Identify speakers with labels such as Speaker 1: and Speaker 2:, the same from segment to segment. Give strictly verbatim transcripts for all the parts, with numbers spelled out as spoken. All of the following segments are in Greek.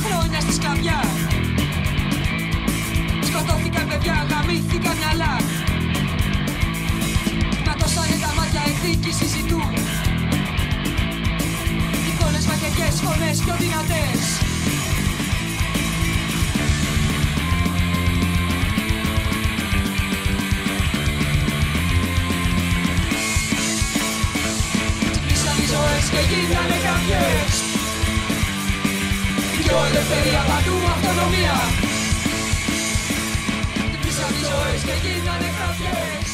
Speaker 1: χρόνια στη σκλαβιά. Σκοτώθηκαν παιδιά, γαμήθηκαν μυαλά. Ματώσανε τα μάτια, ηθίκοι συζητούν. Εικόνες μαχαιριές, φωνές πιο δυνατές. Ξυπνήσαν οι ζωές και γίνανε κάποιες. Πιο ελευθερία παντού, αυτονομία. Ξυπνήσαν οι ζωές και γίνανε κάποιες.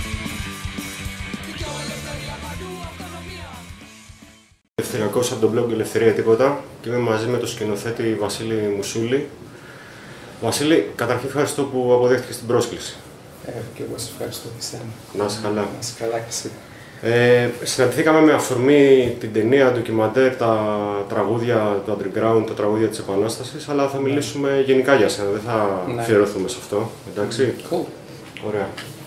Speaker 1: Πιο ελευθερία παντού, αυτονομία.
Speaker 2: Ελευθεριακός από τον blog Ελευθερία Τίποτα και είμαι μαζί με τον σκηνοθέτη Βασίλη Μουσούλη. Βασίλη, καταρχήν ευχαριστώ που αποδέχτηκες την πρόσκληση.
Speaker 3: Ε, και εγώ σε ευχαριστώ και εσένα.
Speaker 2: Να είσαι καλά.
Speaker 3: Να είσαι καλά και εσύ.
Speaker 2: Ε, συναντηθήκαμε με αφορμή την ταινία, ντοκιμαντέρ, τα τραγούδια του underground, τα τραγούδια της Επανάστασης, αλλά θα μιλήσουμε ναι. γενικά για σένα, δεν θα ναι. αφιερωθούμε σε αυτό, εντάξει.
Speaker 3: Cool.
Speaker 2: Ωραία.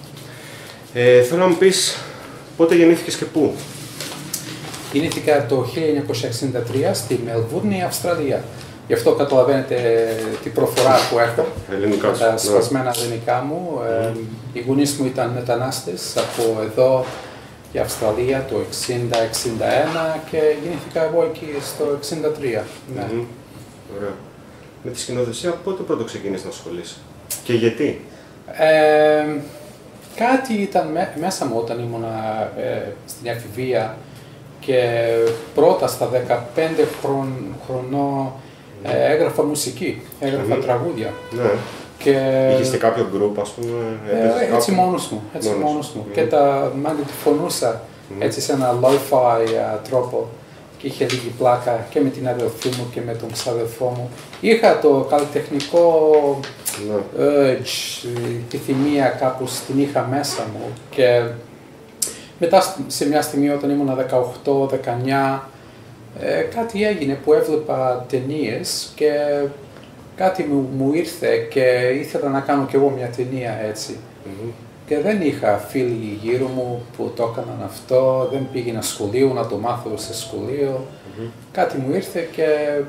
Speaker 2: Ε, θέλω να μου πεις πότε γεννήθηκες και πού.
Speaker 3: Γεννήθηκα το χίλια εννιακόσια εξήντα τρία στη Μελβούρνη, Αυστραλία. Γι' αυτό καταλαβαίνετε την προφορά που έχω.
Speaker 2: Ελληνικά
Speaker 3: με τα σπασμένα ελληνικά μου. Mm. Ε, οι γονείς μου ήταν μετανάστες από εδώ, η Αυστραλία, το εξήντα εξήντα ένα και γεννήθηκα εγώ εκεί στο εξήντα τρία. Ναι.
Speaker 2: Mm-hmm. Ωραία. Με τη σκηνοθεσία πότε πρώτο ξεκίνησες να ασχολείσαι και γιατί.
Speaker 3: Ε, κάτι ήταν με, μέσα μου όταν ήμουν ε, στην εφηβεία και πρώτα στα δεκαπέντε χρον, χρονών ε, έγραφα μουσική, έγραφα mm-hmm. τραγούδια.
Speaker 2: Ναι.
Speaker 3: Και...
Speaker 2: Είχες και κάποιο group, ας πούμε,
Speaker 3: ε, έτσι κάποιο... μόνος μου, έτσι μόνος, μόνος μου. Mm-hmm. Και τα μαγνητοφωνούσα mm-hmm. έτσι σε ένα lo-fi uh, τρόπο και είχε λίγη πλάκα και με την αδελφή μου και με τον ξαδελφό μου. Είχα το καλλιτεχνικό mm-hmm. urge, τη θυμία κάπου την είχα μέσα μου και μετά σε μια στιγμή όταν ήμουν δεκαοκτώ δεκαεννιά ε, κάτι έγινε που έβλεπα ταινίες και κάτι μου, μου ήρθε και ήθελα να κάνω κι εγώ μια ταινία έτσι. Mm-hmm. Και δεν είχα φίλοι γύρω μου που το έκαναν αυτό, δεν πήγαινα σχολείο να το μάθω σε σχολείο. Mm-hmm. Κάτι μου ήρθε και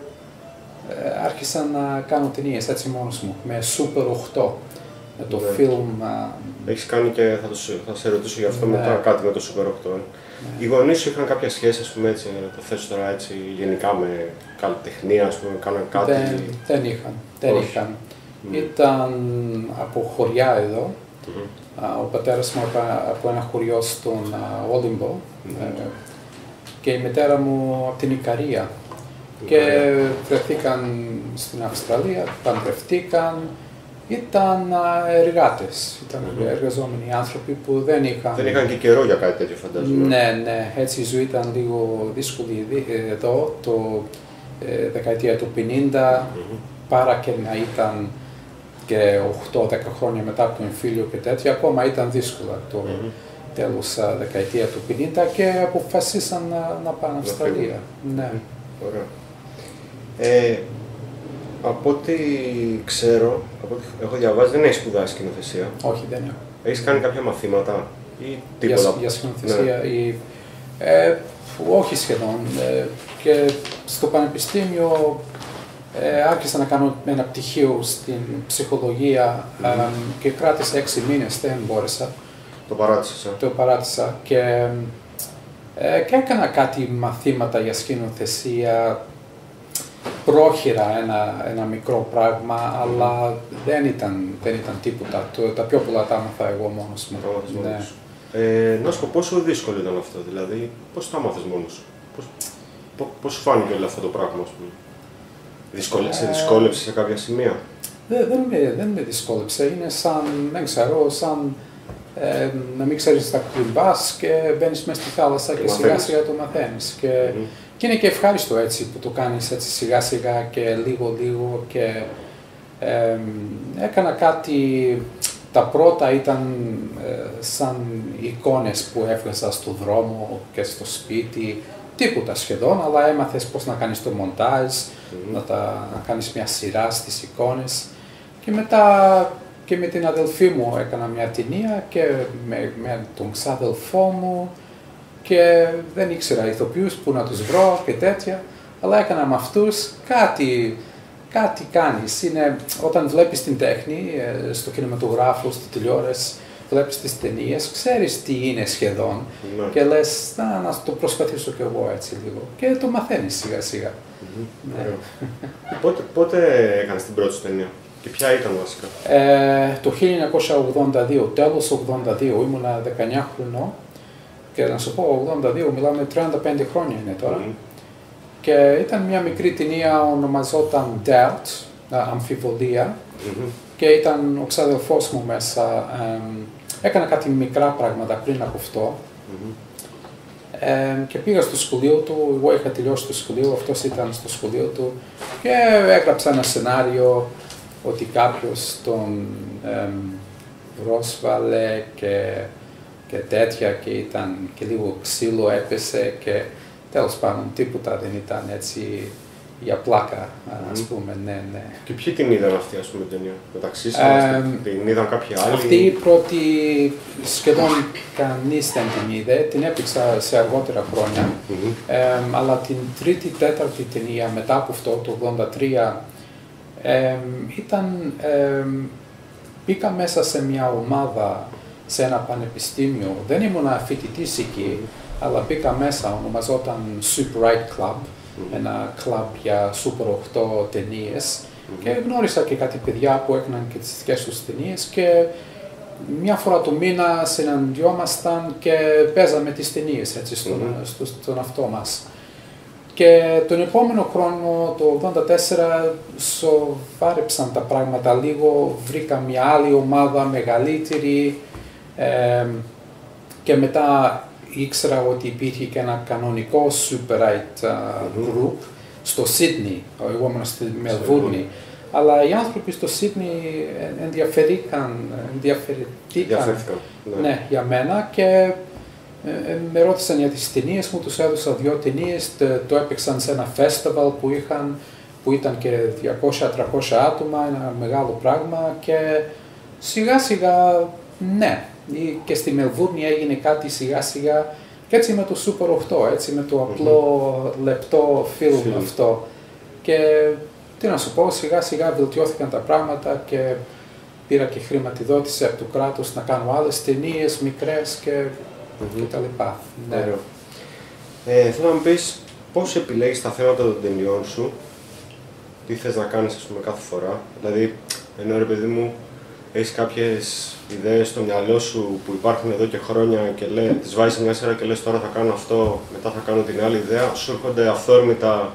Speaker 3: ε, άρχισα να κάνω ταινίες έτσι μόνος μου, με Super οκτώ, με το yeah. film.
Speaker 2: Έχεις κάνει και θα, το, θα σε ρωτήσω γι' αυτό yeah. μετά κάτι με το Super οκτώ. Yeah. Οι γονείς σου είχαν κάποια σχέση, ας πούμε, έτσι, το θες τώρα έτσι, γενικά με καλλιτεχνία, ας πούμε, κάναν κάτι.
Speaker 3: Δεν, δεν είχαν, δεν Όχι. είχαν. Mm. Ήταν από χωριά εδώ. Mm-hmm. Uh, ο πατέρας μου από ένα χωριό στον uh, Όλυμπο mm-hmm. uh, και η μητέρα μου από την Ικαρία. Mm-hmm. Και βρεθήκαν στην Αυστραλία, παντρευτήκαν. Ήταν εργάτες, ήταν mm-hmm. εργαζόμενοι άνθρωποι που δεν είχαν...
Speaker 2: Δεν είχαν και καιρό για κάτι τέτοιο, φαντάζομαι.
Speaker 3: Ναι, ναι, έτσι η ζωή ήταν λίγο δύσκολη εδώ, το ε, δεκαετία του πενήντα, mm-hmm. παρά και να ήταν και οκτώ δέκα χρόνια μετά από το εμφύλιο και τέτοια, ακόμα ήταν δύσκολα το mm-hmm. τέλος uh, δεκαετία του πενήντα και αποφασίσαν να, να πάνε Αυστραλία. Ναι.
Speaker 2: Mm-hmm. Ωραία. Ε, Από ό,τι ξέρω, από ό,τι έχω διαβάσει, δεν έχεις σπουδάσει σκηνοθεσία.
Speaker 3: Όχι, δεν έχω.
Speaker 2: Έχεις κάνει κάποια μαθήματα ή τίποτα.
Speaker 3: Για, για σκηνοθεσία ναι. ή... Ε, όχι σχεδόν. Ε, και στο πανεπιστήμιο ε, άρχισα να κάνω ένα πτυχίο στην ψυχολογία mm-hmm. ε, και κράτησε έξι μήνες, δεν μπόρεσα.
Speaker 2: Το παράτησες.
Speaker 3: Το παράτησα και, ε, και έκανα κάτι μαθήματα για σκηνοθεσία. Πρόχειρα ένα, ένα μικρό πράγμα, mm. αλλά δεν ήταν, δεν ήταν τίποτα. Το, τα πιο πολλά τα άμαθα εγώ μόνος μου.
Speaker 2: Ναι. Ε, να σου πω, πόσο δύσκολο ήταν αυτό, δηλαδή, πώς το άμαθες μόνος σου, πώς, πώς σου φάνηκε όλο αυτό το πράγμα, ας πούμε. Δυσκολε, σε δυσκόλεψε σε κάποια σημεία.
Speaker 3: Δεν, δεν, με, δεν με δυσκόλεψε, είναι σαν, δεν ξέρω, σαν ε, να μην ξέρεις τα κλιμπάς και μπαίνεις μέσα στη θάλασσα και, και σιγά σιγά το μαθαίνεις. Και, mm-hmm. Και είναι και ευχάριστο έτσι που το κάνεις έτσι σιγά σιγά και λίγο λίγο και ε, έκανα κάτι, τα πρώτα ήταν ε, σαν εικόνες που έβγαζα στο δρόμο και στο σπίτι, τίποτα σχεδόν, αλλά έμαθες πώς να κάνεις το μοντάζ, mm-hmm. να, τα, να κάνεις μια σειρά στις εικόνες και μετά και με την αδελφή μου έκανα μια ταινία και με, με τον ξάδελφό μου και δεν ήξερα ηθοποιούς που να τους βρω και τέτοια, αλλά έκανα με αυτούς κάτι, κάτι κάνεις. Είναι, όταν βλέπεις την τέχνη, στο κινηματογράφο, στη τηλεόραση, βλέπεις τις ταινίες, ξέρεις τι είναι σχεδόν ναι. και λες, να, να το προσπαθήσω κι εγώ έτσι λίγο. Και το μαθαίνεις σιγά σιγά.
Speaker 2: Mm-hmm. Ναι. πότε, πότε έκανες την πρώτη σου ταινία και ποια ήταν βασικά?
Speaker 3: Ε, το χίλια εννιακόσια ογδόντα δύο, τέλος ογδόντα δύο, ήμουνα δεκαεννιά χρονών και να σου πω ογδόντα δύο, μιλάμε τριάντα πέντε χρόνια είναι τώρα. Mm-hmm. Και ήταν μια μικρή ταινία, ονομαζόταν Doubt, αμφιβολία. Mm-hmm. Και ήταν ο ξαδελφός μου μέσα. Ε, έκανα κάτι μικρά πράγματα πριν από αυτό. Mm-hmm. Ε, και πήγα στο σχολείο του, εγώ είχα τελειώσει το σχολείο, αυτός ήταν στο σχολείο του και έγραψα ένα σενάριο ότι κάποιος τον ε, πρόσβαλε και, και τέτοια και ήταν και λίγο ξύλο έπεσε και τέλος πάντων τίποτα δεν ήταν έτσι για πλάκα, ας mm. πούμε, ναι, ναι.
Speaker 2: Και ποιοι την είδαν αυτή, ας πούμε, την ταινία, μεταξύ σας, ε, την είδαν κάποιοι άλλοι?
Speaker 3: Αυτή η πρώτη, σχεδόν κανείς δεν την είδε, την έπαιξα σε αργότερα χρόνια, mm-hmm. ε, αλλά την τρίτη, τέταρτη ταινία μετά από αυτό, το ογδόντα τρία, ε, ήταν, ε, μπήκα μέσα σε μια ομάδα, σε ένα πανεπιστήμιο, δεν ήμουν φοιτητής εκεί, mm-hmm. αλλά μπήκα μέσα, ονομαζόταν Super eight Club, mm-hmm. ένα κλαμπ για Super οκτώ ταινίες mm-hmm. και γνώρισα και κάτι παιδιά που έκαναν και τις δικές τους ταινίες και μια φορά το μήνα συναντιόμασταν και παίζαμε τις ταινίες έτσι στον, mm-hmm. στο, στον αυτό μας. Και τον επόμενο χρόνο, το ογδόντα τέσσερα, σοβάρεψαν τα πράγματα λίγο, βρήκα μια άλλη ομάδα μεγαλύτερη ε, και μετά ήξερα ότι υπήρχε και ένα κανονικό Super eight uh, group mm-hmm. στο Σίδνεϊ, εγώ ήμουν στη Μελβούρνη, mm-hmm. αλλά οι άνθρωποι στο Σίδνεϊ ενδιαφερθήκαν, ενδιαφερθήκαν ναι. ναι, για μένα και ε, με ρώτησαν για τις ταινίες μου, τους έδωσα δύο ταινίες, το έπαιξαν σε ένα festival που είχαν, που ήταν και διακόσια με τριακόσια άτομα, ένα μεγάλο πράγμα και σιγά σιγά ναι. Και στη Μελβούρνη έγινε κάτι σιγά σιγά και έτσι με το Super οκτώ, έτσι με το απλό mm-hmm. λεπτό φιλμ mm-hmm. αυτό. Και τι να σου πω, σιγά σιγά βελτιώθηκαν τα πράγματα και πήρα και χρηματοδότηση από το κράτος να κάνω άλλες ταινίες μικρές και, mm-hmm. και τα λοιπά. Ναι.
Speaker 2: Ε, θέλω να μου πεις πώς επιλέγεις τα θέματα των ταινιών σου, τι θες να κάνεις ας πούμε κάθε φορά, δηλαδή ενώ ρε παιδί μου έχεις κάποιες ιδέες στο μυαλό σου που υπάρχουν εδώ και χρόνια και λέ, τις βάζεις σε μια σειρά και λες τώρα θα κάνω αυτό, μετά θα κάνω την άλλη ιδέα, σου έρχονται αυθόρμητα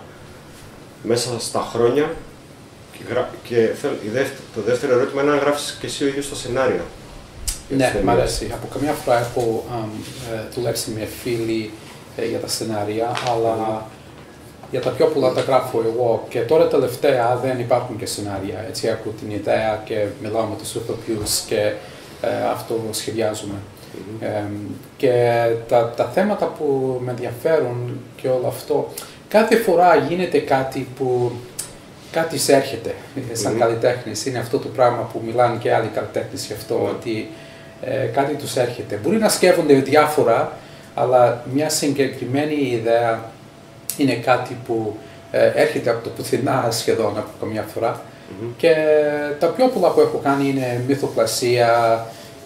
Speaker 2: μέσα στα χρόνια και, γρα... και το δεύτερο ερώτημα είναι αν γράφεις και εσύ ο ίδιος το σενάριο.
Speaker 3: Ναι, μ' αρέσει. Από καμιά φορά έχω ε, δουλέψει με φίλοι ε, για τα σενάρια, αλλά mm. για τα πιο πολλά τα γράφω εγώ και τώρα τελευταία δεν υπάρχουν και σενάρια. Έτσι έχω την ιδέα και μιλάω με τους ηθοποιούς και ε, αυτό σχεδιάζουμε. Mm-hmm. Ε, και τα, τα θέματα που με ενδιαφέρουν και όλο αυτό, κάθε φορά γίνεται κάτι που κάτι έρχεται σαν mm-hmm. καλλιτέχνης. Είναι αυτό το πράγμα που μιλάνε και άλλοι καλλιτέχνες γι' αυτό, mm-hmm. ότι ε, κάτι τους έρχεται. Μπορεί να σκέφτονται διάφορα, αλλά μια συγκεκριμένη ιδέα είναι κάτι που ε, έρχεται από το πουθενά σχεδόν από καμιά φορά. Mm-hmm. Και τα πιο πολλά που έχω κάνει είναι μυθοπλασία,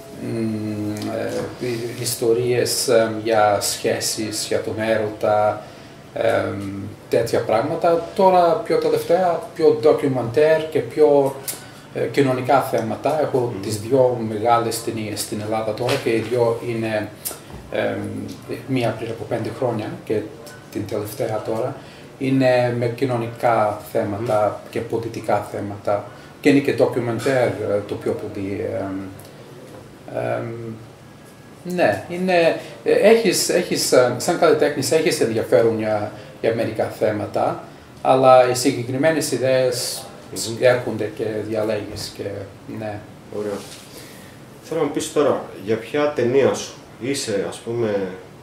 Speaker 3: μ, ε, ιστορίες ε, για σχέσεις, για τον έρωτα, ε, τέτοια πράγματα. Τώρα πιο τελευταία, πιο ντοκιμαντέρ και πιο ε, κοινωνικά θέματα. Έχω mm-hmm. τις δύο μεγάλες ταινίες στην Ελλάδα τώρα και οι δύο είναι ε, μία πριν από πέντε χρόνια και την τελευταία τώρα. Είναι με κοινωνικά θέματα mm. και πολιτικά θέματα και είναι και ντοκιμαντέρ το πιο πολύ. Ε, ε, ναι, είναι, έχεις, έχεις, σαν καλλιτέχνης έχεις ενδιαφέρον για, για μερικά θέματα, αλλά οι συγκεκριμένες ιδέες mm-hmm. έρχονται και διαλέγεις και ναι.
Speaker 2: Ωραία. Θέλω να μου πεις τώρα, για ποια ταινία σου είσαι, ας πούμε,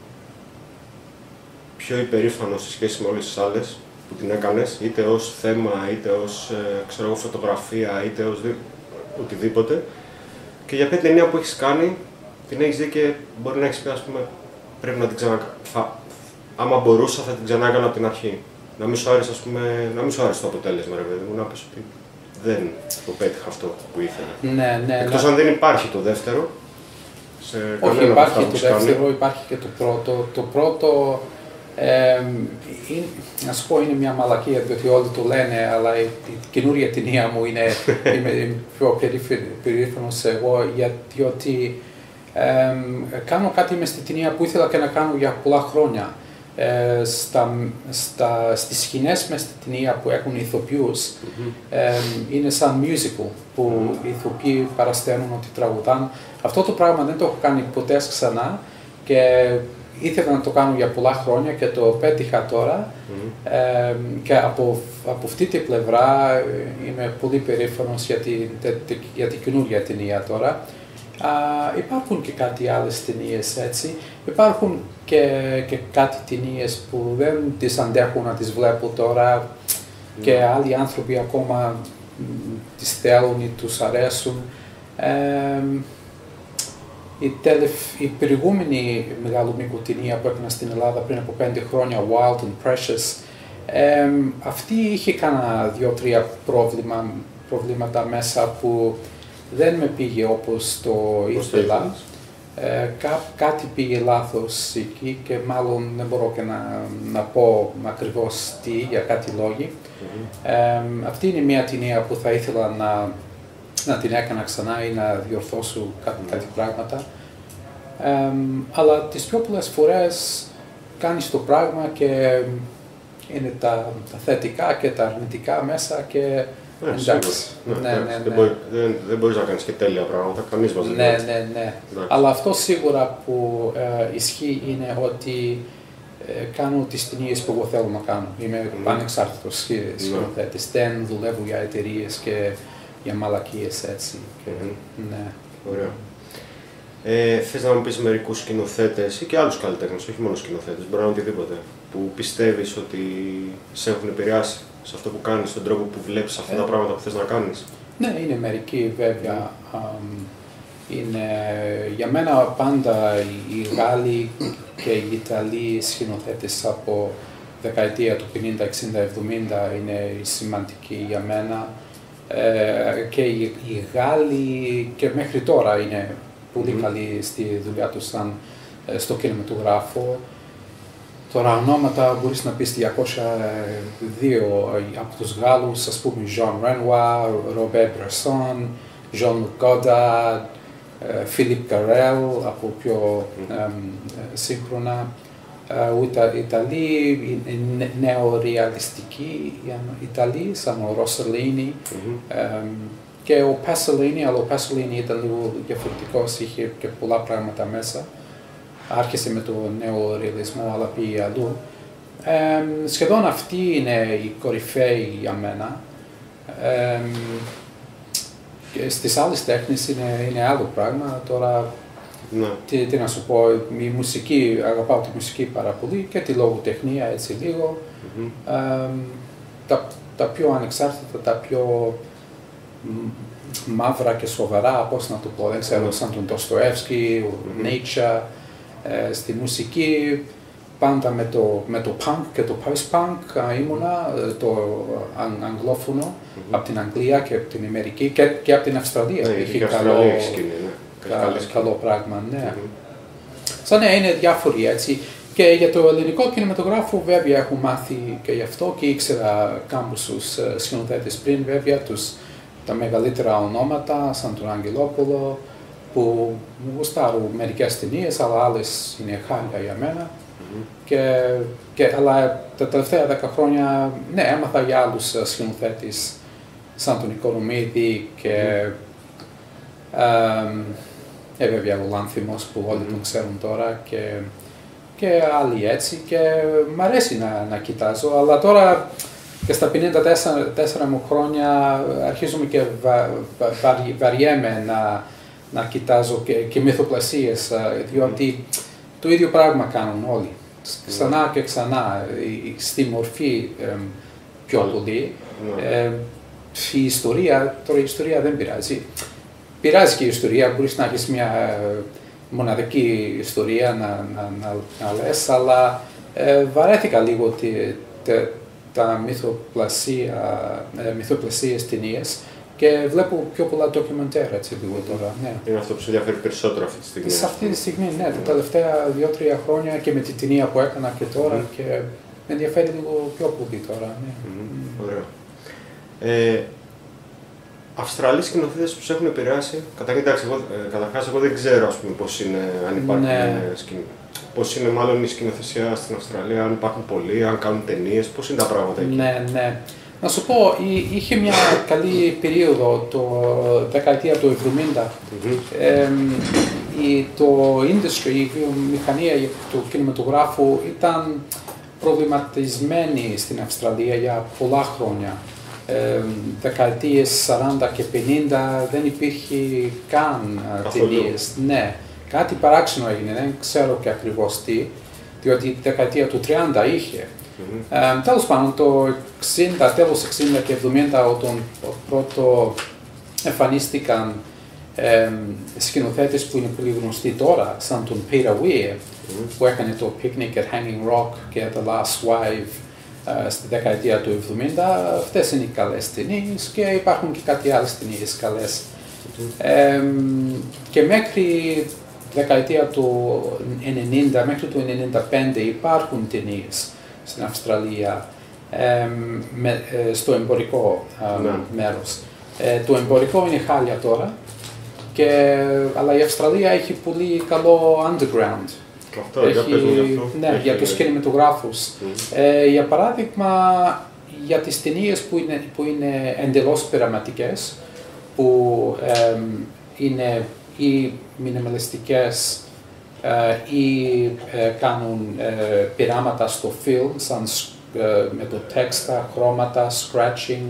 Speaker 2: πιο υπερήφανος σε σχέση με όλες τις άλλες που την έκανες, είτε ως θέμα, είτε ως ε, ξέρω εγώ, φωτογραφία, είτε ως δι... οτιδήποτε, και για ποια ταινία που έχεις κάνει, την έχεις δει και μπορεί να έχεις πει, ας πούμε, πρέπει να την ξανακάνω. Άμα μπορούσα θα την ξανά έκανα από την αρχή. να μην σου άρεσε, ας πούμε, να μην σου άρεσε το αποτέλεσμα, ρε παιδί μου, να πεις ότι δεν το πέτυχα αυτό που ήθελα.
Speaker 3: Ναι, ναι.
Speaker 2: Εκτός
Speaker 3: ναι.
Speaker 2: αν δεν υπάρχει το δεύτερο. Σε
Speaker 3: Όχι, υπάρχει το δεύτερο, υπάρχει και το πρώτο. Το πρώτο, ε, είναι, να σου πω, είναι μια μαλακία, διότι όλοι το λένε, αλλά η, η καινούρια ταινία μου είναι, είμαι, είμαι πιο περήφανος εγώ, διότι ε, κάνω κάτι μες στην ταινία που ήθελα και να κάνω για πολλά χρόνια. Ε, στα, στα, στις σκηνές μες στην ταινία που έχουν ηθοποιούς, mm-hmm. ε, είναι σαν musical που mm-hmm. οι ηθοποιοί παρασταίνουν ότι τραγουδάνε. Αυτό το πράγμα δεν το έχω κάνει ποτέ ξανά και ήθελα να το κάνω για πολλά χρόνια και το πέτυχα τώρα. Mm-hmm. ε, και από, από αυτή την πλευρά είμαι πολύ περήφανος για την, για την καινούργια ταινία τώρα. Uh, υπάρχουν και κάτι άλλες ταινίες έτσι. Υπάρχουν και, και κάτι ταινίες που δεν τις αντέχουν να τις βλέπω τώρα mm. και άλλοι άνθρωποι ακόμα mm, τις θέλουν ή τους αρέσουν. Uh, η, τελευ... η προηγούμενη μεγάλο μήκο ταινία που έκανα στην Ελλάδα πριν από πέντε χρόνια, Wild and Precious, uh, αυτή είχε κάνα δύο-τρία προβλήματα μέσα που δεν με πήγε όπως το ήθελα. Ε, κά, κάτι πήγε λάθος εκεί και μάλλον δεν μπορώ και να, να πω ακριβώς τι, για κάτι λόγοι. Mm-hmm. ε, αυτή είναι μια ταινία που θα ήθελα να, να την έκανα ξανά ή να διορθώσω κάτι, mm-hmm. κάτι πράγματα. Ε, αλλά τις πιο πολλές φορές κάνεις το πράγμα και είναι τα, τα θετικά και τα αρνητικά μέσα και
Speaker 2: Ναι,
Speaker 3: εντάξει.
Speaker 2: Ναι,
Speaker 3: ναι, ναι, ναι.
Speaker 2: Δεν, μπορεί, δεν, δεν μπορείς να κάνεις και τέλεια πράγματα, κανείς μας δεν
Speaker 3: ναι,
Speaker 2: μπορεί.
Speaker 3: ναι, ναι. Αλλά αυτό σίγουρα που ε, ισχύει είναι ότι ε, κάνω τις ταινίες που εγώ θέλω να κάνω. Είμαι mm. πανεξάρτητος σκηνοθέτης. Mm. Δεν δουλεύω για εταιρείες και για μαλακίες έτσι. Και, mm. ναι.
Speaker 2: Ωραία. Ε, θες να μου πεις μερικούς σκηνοθέτες ή και άλλους καλλιτέχνες, όχι μόνο σκηνοθέτες, μπορεί να είναι οτιδήποτε, που πιστεύεις ότι σε έχουν επηρεάσει σε αυτό που κάνεις, στον τρόπο που βλέπεις αυτά ε. τα πράγματα που θες να κάνεις?
Speaker 3: Ναι, είναι μερικοί βέβαια. Mm. Um, είναι, για μένα πάντα οι Γάλλοι και οι Ιταλοί σκηνοθέτες από δεκαετία του πενήντα, εξήντα, εβδομήντα είναι σημαντικοί για μένα. Ε, και οι, οι Γάλλοι και μέχρι τώρα είναι πολύ mm. καλοί στη δουλειά τους σαν, στο κινηματογράφο. Τώρα ονόματα μπορείς να πεις διακόσια δύο από τους Γάλλους, ας πούμε Jean Renoir, Robert Bresson, Jean-Luc Godard, Philippe Garrel από πιο um, σύγχρονα. Οι Ιταλοί, νεορεαλιστικοί Ιταλοί, σαν ο Rossellini mm-hmm. um, και ο Pasolini, αλλά ο Pasolini ήταν λίγο διαφορετικός, είχε και πολλά πράγματα μέσα. Άρχισε με τον νεορεαλισμό, αλλά πήγε αλλού. Ε, σχεδόν αυτοί είναι οι κορυφαίοι για μένα. Ε, και στις άλλες τέχνες είναι, είναι άλλο πράγμα. Τώρα, ναι. τι, τι να σου πω, η μουσική, αγαπάω τη μουσική πάρα πολύ και τη λογοτεχνία έτσι λίγο. Mm-hmm. Ε, τα, τα πιο ανεξάρτητα, τα πιο μαύρα και σοβαρά, πώς να το πω, δεν ξέρω, mm-hmm. σαν τον Ντοστοεύσκι, mm-hmm. Nietzsche. Ε, στη μουσική πάντα με το, με το punk και το post-punk ήμουνα, το αν, αγγλόφωνο, mm-hmm. από την Αγγλία και από την Αμερική και, και από την Αυστραλία.
Speaker 2: Ναι,
Speaker 3: είχε
Speaker 2: καλό, σκηνή, ναι.
Speaker 3: κα, καλό πράγμα, ναι. Mm-hmm. Σαν ναι, είναι διάφοροι έτσι. Και για το ελληνικό κινηματογράφο βέβαια έχω μάθει και γι' αυτό και ήξερα κάμποσους σκηνοθέτες πριν βέβαια, τους, τα μεγαλύτερα ονόματα σαν τον Αγγελόπουλο, που μου γουστάρουν μερικές ταινίες, αλλά άλλες είναι χάλια για μένα. Mm-hmm. και, και, αλλά τα τελευταία δέκα χρόνια, ναι, έμαθα για άλλους σκηνοθέτες, σαν τον Οικονομίδη και mm-hmm. ε, ε, βέβαια ο Λάνθιμος που όλοι mm-hmm. τον ξέρουν τώρα και, και άλλοι έτσι και μ' αρέσει να, να κοιτάζω, αλλά τώρα και στα πενήντα τέσσερα μου χρόνια αρχίζουμε και βα, βα, βα, βαριέμαι να να κοιτάζω και, και μυθοπλασίες, διότι το ίδιο πράγμα κάνουν όλοι. Ξανά και ξανά, στη μορφή ε, πιο πολύ. Ε, η ιστορία, τώρα η ιστορία δεν πειράζει. Πειράζει και η ιστορία, μπορείς να έχεις μια μοναδική ιστορία να, να, να, να λες, αλλά ε, βαρέθηκα λίγο τη, τη, τα μυθοπλασία, ε, μυθοπλασίες ταινίες και βλέπω πιο πολλά ντοκιμαντέρ έτσι λίγο τώρα. Ναι.
Speaker 2: Είναι αυτό που σε ενδιαφέρει περισσότερο αυτή τη στιγμή.
Speaker 3: Σε αυτή τη στιγμή, ναι, τα τελευταία δύο-τρία χρόνια και με την ταινία που έκανα και τώρα mm. και με ενδιαφέρει λίγο πιο πολύ τώρα. Ναι.
Speaker 2: Mm. Ωραία. Ε, Αυστραλοί σκηνοθέτες που σε έχουν επηρεάσει, καταρχάς εγώ, ε, καταρχάς εγώ δεν ξέρω ας πούμε, πώς είναι, αν υπάρχουν ναι. σκηνο... πώς είναι μάλλον η σκηνοθεσία στην Αυστραλία, αν υπάρχουν πολλοί, αν κάνουν ταινίες, πώς είναι τα πράγματα εκεί.
Speaker 3: Ναι, ναι. Να σου πω, είχε μια καλή περίοδο, το δεκαετία του εβδομήντα. Mm-hmm. Ε, η, το industry, η βιομηχανία του κινηματογράφου ήταν προβληματισμένη στην Αυστραλία για πολλά χρόνια. Ε, δεκαετίες σαράντα και πενήντα δεν υπήρχε καν ταινίες. Ναι, κάτι παράξενο έγινε, δεν ξέρω και ακριβώς τι, διότι η δεκαετία του τριάντα είχε. Mm-hmm. Ε, τέλος πάντων, το εξήντα, τέλος εξήντα και εβδομήντα, όταν πρώτο εμφανίστηκαν ε, σκηνοθέτες που είναι πολύ γνωστοί τώρα, σαν τον Peter Weir, mm-hmm. που έκανε το Picnic at Hanging Rock και The Last Wife ε, στη δεκαετία του εβδομήντα, αυτές είναι οι καλές ταινίες και υπάρχουν και κάτι άλλες ταινίες καλές. Mm-hmm. Ε, και μέχρι δεκαετία του ενενήντα, μέχρι το ενενήντα πέντε υπάρχουν ταινίες στην Αυστραλία ε, με, ε, στο εμπορικό ε, ναι. μέρος. Ε, το εμπορικό είναι χάλια τώρα, και, αλλά η Αυστραλία έχει πολύ καλό underground.
Speaker 2: Αυτό, έχει, για, αυτό.
Speaker 3: Ναι,
Speaker 2: έχει,
Speaker 3: για τους κινηματογράφους. Mm. Ε, για παράδειγμα, για τις ταινίες που είναι, που είναι εντελώς πειραματικές, που ε, είναι ή μινιμαλιστικές ε, ή ε, κάνουν ε, πειράματα στο film, σαν ε, με το τέξτα, χρώματα, scratching,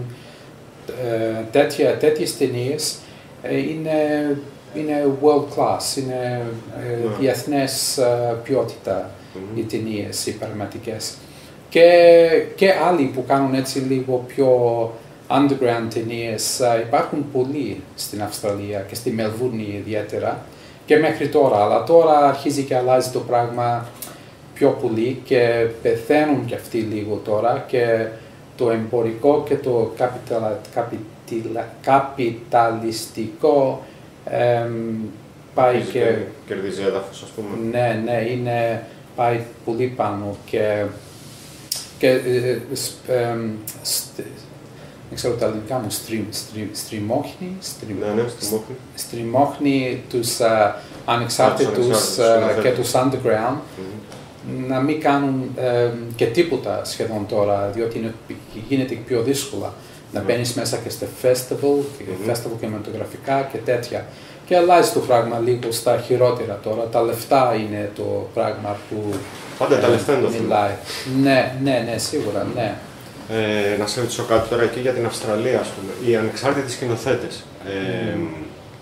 Speaker 3: ε, τέτοια, τέτοιες ταινίες ε, είναι, είναι world class, είναι ε, yeah. διεθνές ε, ποιότητα mm-hmm. οι ταινίες, οι πραγματικές. Και, και άλλοι που κάνουν έτσι λίγο πιο underground ταινίες ε, υπάρχουν πολλοί στην Αυστραλία και στη Μελβούρνη ιδιαίτερα και μέχρι τώρα, αλλά τώρα αρχίζει και αλλάζει το πράγμα πιο πολύ και πεθαίνουν και αυτοί λίγο τώρα και το εμπορικό και το καπιταλα, καπιταλα, καπιταλιστικό ε, πάει
Speaker 2: Κερδίζει
Speaker 3: και...
Speaker 2: Κερδίζει έδαφος, ας πούμε.
Speaker 3: Ναι, ναι, είναι, πάει πολύ πάνω και, και ε, ε, στε, δεν ξέρω τα ελληνικά μου, στριμ, στριμ, στριμώχνει, στριμ,
Speaker 2: ναι, ναι, στριμώχνει.
Speaker 3: στριμώχνει τους uh, ανεξάρτητους uh, και τους underground mm-hmm. να μην κάνουν uh, και τίποτα σχεδόν τώρα, διότι είναι, γίνεται πιο δύσκολα να μπαίνεις μέσα και στο festival, mm-hmm. festival κινηματογραφικά και τέτοια. Και αλλάζει το πράγμα λίγο στα χειρότερα τώρα. Τα λεφτά είναι το πράγμα που
Speaker 2: Πάντα ε, τα λεφτά είναι το
Speaker 3: μιλάει. Ναι, ναι, ναι, σίγουρα, ναι.
Speaker 2: Ε, να σε ρωτήσω κάτι τώρα εκεί για την Αυστραλία, ας πούμε. Οι ανεξάρτητοι σκηνοθέτες ε, mm.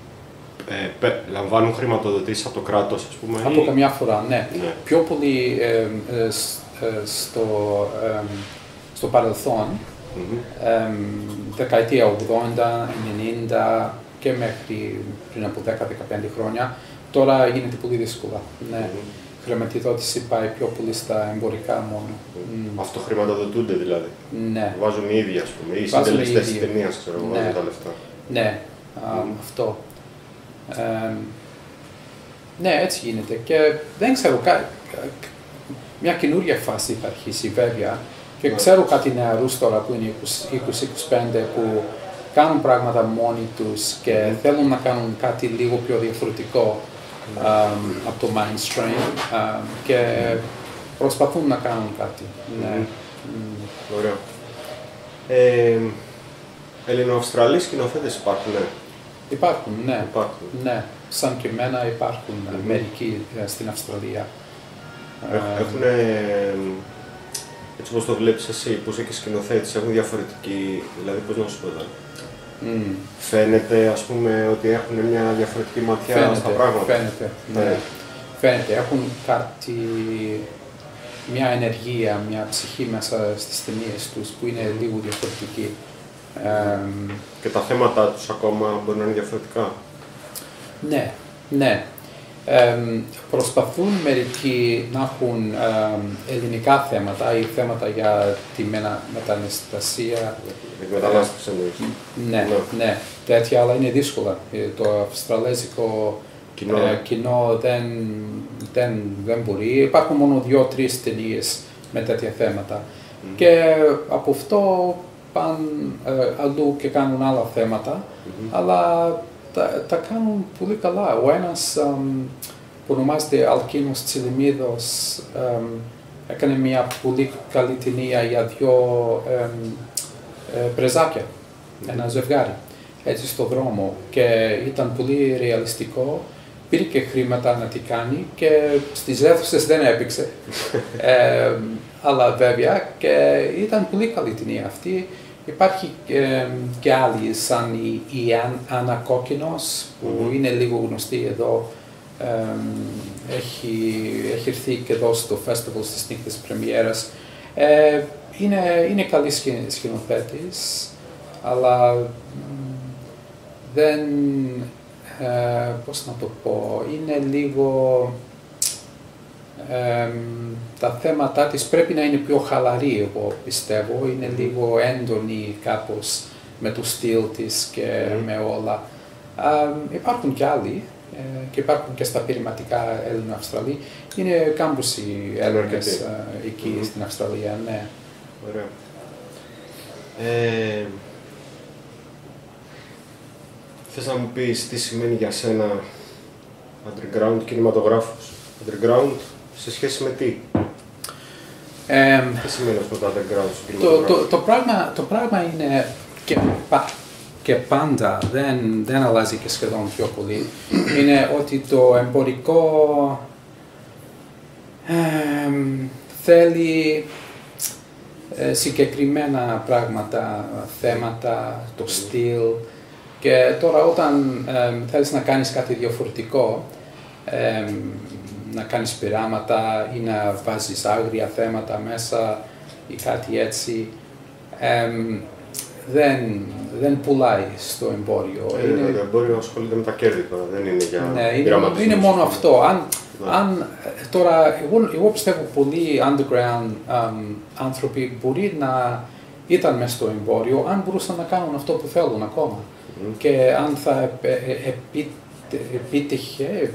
Speaker 2: ε, ε, λαμβάνουν χρηματοδοτήσεις από το κράτος, ας πούμε.
Speaker 3: Από
Speaker 2: ή...
Speaker 3: καμιά φορά, ναι.
Speaker 2: ναι.
Speaker 3: Πιο πολύ ε, ε, ε, στο, ε, στο παρελθόν, mm-hmm. ε, δεκαετία ογδόντα, ενενήντα και μέχρι πριν από δέκα με δεκαπέντε χρόνια, τώρα γίνεται πολύ δύσκολα. Ναι. Mm-hmm. Η χρηματοδότηση πάει πιο πολύ στα εμπορικά μόνο.
Speaker 2: Mm. Αυτό χρηματοδοτούνται δηλαδή.
Speaker 3: Ναι.
Speaker 2: Βάζουν οι ίδιοι, ας πούμε, οι συντελεστές της ταινίας, ξέρω εγώ,
Speaker 3: ναι.
Speaker 2: βάζουν τα λεφτά.
Speaker 3: Ναι, mm. um, αυτό. Um, ναι, έτσι γίνεται. Και δεν ξέρω, κα, μια καινούργια φάση θα αρχίσει βέβαια. Και yeah. ξέρω κάτι νεαρούς τώρα που είναι είκοσι με είκοσι πέντε που κάνουν πράγματα μόνοι τους και mm. θέλουν να κάνουν κάτι λίγο πιο διαφορετικό. Um, από το mainstream um, και προσπαθούν να κάνουν κάτι. Mm. Ναι.
Speaker 2: Mm. Ωραία. Ε, Ελληνοαυστραλοί σκηνοθέτες υπάρχουν, ναι.
Speaker 3: Υπάρχουν, ναι.
Speaker 2: Υπάρχουν.
Speaker 3: Ναι. Σαν και εμένα υπάρχουν mm-hmm. μερικοί στην Αυστραλία.
Speaker 2: Έχουν, ε, έτσι όπως το βλέπεις εσύ, που είσαι και σκηνοθέτης, έχουν διαφορετική, δηλαδή πώς να σου πω εδώ.
Speaker 3: Mm.
Speaker 2: Φαίνεται, ας πούμε, ότι έχουν μια διαφορετική ματιά φαίνεται, στα πράγματα.
Speaker 3: Φαίνεται, ναι. ναι. Φαίνεται, έχουν κάτι, μια ενεργεία, μια ψυχή μέσα στις ταινίες τους που είναι λίγο διαφορετική. Mm.
Speaker 2: Και τα θέματα τους ακόμα μπορεί να είναι διαφορετικά.
Speaker 3: Ναι, ναι. Ε, προσπαθούν μερικοί να έχουν ε, ελληνικά θέματα ή θέματα για τη μετα, μεταναστασία.
Speaker 2: Μετανάστευση εννοείς.
Speaker 3: Ναι, ναι, ναι, τέτοια, αλλά είναι δύσκολα. Το αυστραλέζικο κοινό, ε, κοινό δεν, δεν, δεν μπορεί. Υπάρχουν μόνο δύο-τρεις ταινίες με τέτοια θέματα. Mm. Και από αυτό πάνε ε, αλλού και κάνουν άλλα θέματα, mm-hmm. αλλά τα, τα κάνουν πολύ καλά. Ο ένας ε, που ονομάζεται Αλκίνος Τσιλιμίδος ε, έκανε μια πολύ καλή ταινία για δύο ε, ε, πρεζάκια, mm-hmm. ένα ζευγάρι, έτσι στο δρόμο, και ήταν πολύ ρεαλιστικό. Πήρε και χρήματα να τι κάνει και στις αίθουσες δεν έπαιξε. ε, αλλά βέβαια, και ήταν πολύ καλή ταινία αυτή. Υπάρχει ε, και άλλοι σαν η, η Άννα Κόκκινος, που mm-hmm. είναι λίγο γνωστή εδώ. Ε, έχει, έχει έρθει και εδώ στο festival στις νύχτες πρεμιέρας. Ε, είναι, είναι καλή σκηνοθέτης, αλλά μ, δεν... Ε, πώς να το πω, είναι λίγο... Ε, τα θέματα της πρέπει να είναι πιο χαλαρή, εγώ πιστεύω. Είναι mm. λίγο έντονη κάπως με το στυλ της και mm. με όλα. Ε, υπάρχουν και άλλοι ε, και υπάρχουν και στα πειραματικά Έλληνο-Αυστραλοί. Είναι κάμποσοι Έλληνες ε, εκεί mm. στην Αυστραλία, ναι.
Speaker 2: Ωραία. Ε... Θες να μου πεις τι σημαίνει για σένα underground κινηματογράφος, underground σε σχέση με τι?
Speaker 3: Ε,
Speaker 2: τι σημαίνει αυτό το underground
Speaker 3: στο κινηματογράφο? Το, το, το, πράγμα, το πράγμα είναι και, πα, και πάντα, δεν, δεν αλλάζει και σχεδόν πιο πολύ, είναι ότι το εμπορικό ε, θέλει ε, συγκεκριμένα πράγματα, θέματα, το στυλ. Και τώρα όταν ε, θέλεις να κάνεις κάτι διαφορετικό, ε, να κάνεις πειράματα ή να βάζεις άγρια θέματα μέσα ή κάτι έτσι, ε, δεν, δεν πουλάει στο εμπόριο.
Speaker 2: Ε, είναι... Το εμπόριο ασχολείται με τα κέρδη τώρα, δεν είναι για
Speaker 3: ναι, πειράματα. Είναι, είναι μόνο αυτό. Αν, ναι. αν, τώρα, εγώ, εγώ πιστεύω πολλοί underground um, άνθρωποι μπορεί να ήταν μέσα στο εμπόριο αν μπορούσαν να κάνουν αυτό που θέλουν ακόμα. Mm. Και αν θα επίτυχε,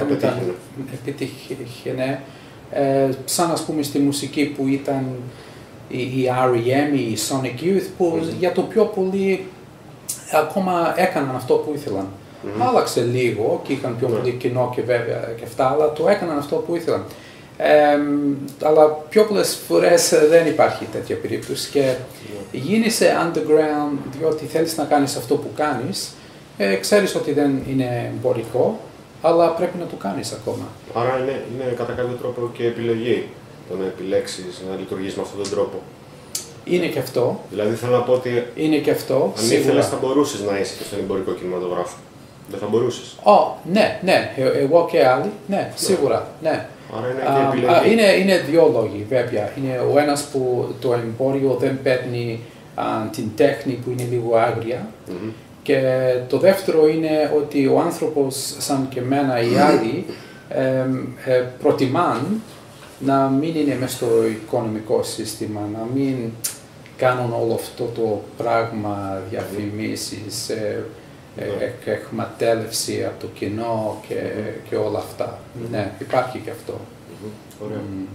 Speaker 3: επίτυχε, ναι, ε, σαν ας πούμε στη μουσική που ήταν η, η αρ ι εμ, η Sonic Youth, που mm. για το πιο πολύ ακόμα έκαναν αυτό που ήθελαν. Mm. Άλλαξε λίγο και είχαν πιο mm. πολύ κοινό και βέβαια και αυτά, αλλά το έκαναν αυτό που ήθελαν. Ε, αλλά πιο πολλές φορές δεν υπάρχει τέτοια περίπτωση και yeah. γίνεσαι underground διότι θέλεις να κάνεις αυτό που κάνεις, ε, ξέρεις ότι δεν είναι εμπορικό, αλλά πρέπει να το κάνεις ακόμα.
Speaker 2: Άρα είναι, είναι κατά κάποιο τρόπο και επιλογή το να επιλέξεις να λειτουργείς με αυτόν τον τρόπο.
Speaker 3: Είναι και αυτό.
Speaker 2: Δηλαδή θέλω να πω ότι
Speaker 3: είναι και αυτό,
Speaker 2: αν ήθελες θα μπορούσες να είσαι και στον εμπορικό κινηματογράφο. Δεν θα μπορούσες.
Speaker 3: Oh, ναι, ναι, ε, εγώ και άλλοι, ναι, σίγουρα, ναι.
Speaker 2: Άρα είναι και επιλογή.
Speaker 3: Uh, είναι, είναι δύο λόγοι βέβαια. Είναι ο ένας που το εμπόριο δεν παίρνει uh, την τέχνη που είναι λίγο άγρια mm-hmm. και το δεύτερο είναι ότι ο άνθρωπος σαν και εμένα οι άλλοι ε, ε, προτιμάν να μην είναι μέσα στο οικονομικό σύστημα, να μην κάνουν όλο αυτό το πράγμα διαφημίσεις, ε, ε, εκμετάλλευση από το κοινό και, mm-hmm. και όλα αυτά. Mm-hmm. Ναι, υπάρχει και αυτό.
Speaker 2: Mm-hmm. Ωραία. Mm.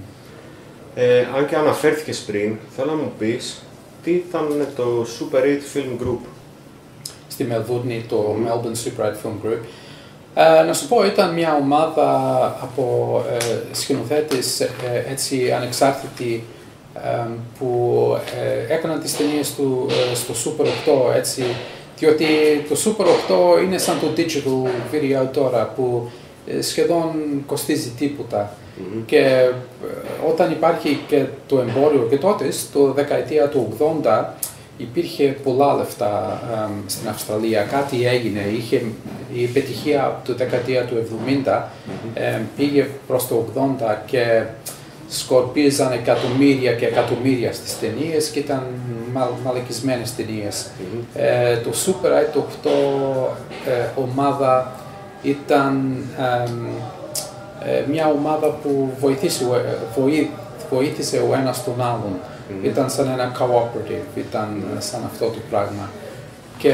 Speaker 2: Ε, αν και αναφέρθηκες πριν, θέλω να μου πεις τι ήταν το Super eight Film Group.
Speaker 3: Στη Μελβούρνη, το mm-hmm. Melbourne Super eight Film Group. Ε, να σου πω, ήταν μια ομάδα από ε, σκηνοθέτες ε, έτσι ανεξάρτητοι ε, που ε, έκαναν τις ταινίες του ε, στο Super οκτώ, έτσι, διότι το Super οκτώ είναι σαν το digital video τώρα που ε, σχεδόν κοστίζει τίποτα. Mm-hmm. Και ε, όταν υπάρχει και το εμπόριο και τότε, στο δεκαετία του ογδόντα, υπήρχε πολλά λεφτά um, στην Αυστραλία, κάτι έγινε, είχε, η επιτυχία από τη δεκαετία του εβδομήντα mm-hmm. ε, πήγε προς το ογδόντα και σκορπίζαν εκατομμύρια και εκατομμύρια στις ταινίες και ήταν μα, μαλακισμένες ταινίες. Mm-hmm. Ε, το Super eight οκτώ ε, ομάδα ήταν, ε, ε, μια ομάδα που βοηθήσει, βοή, βοήθησε ο ένας τον άλλον. Mm-hmm. Ήταν σαν ένα cooperative, ήταν mm-hmm. σαν αυτό το πράγμα. Και,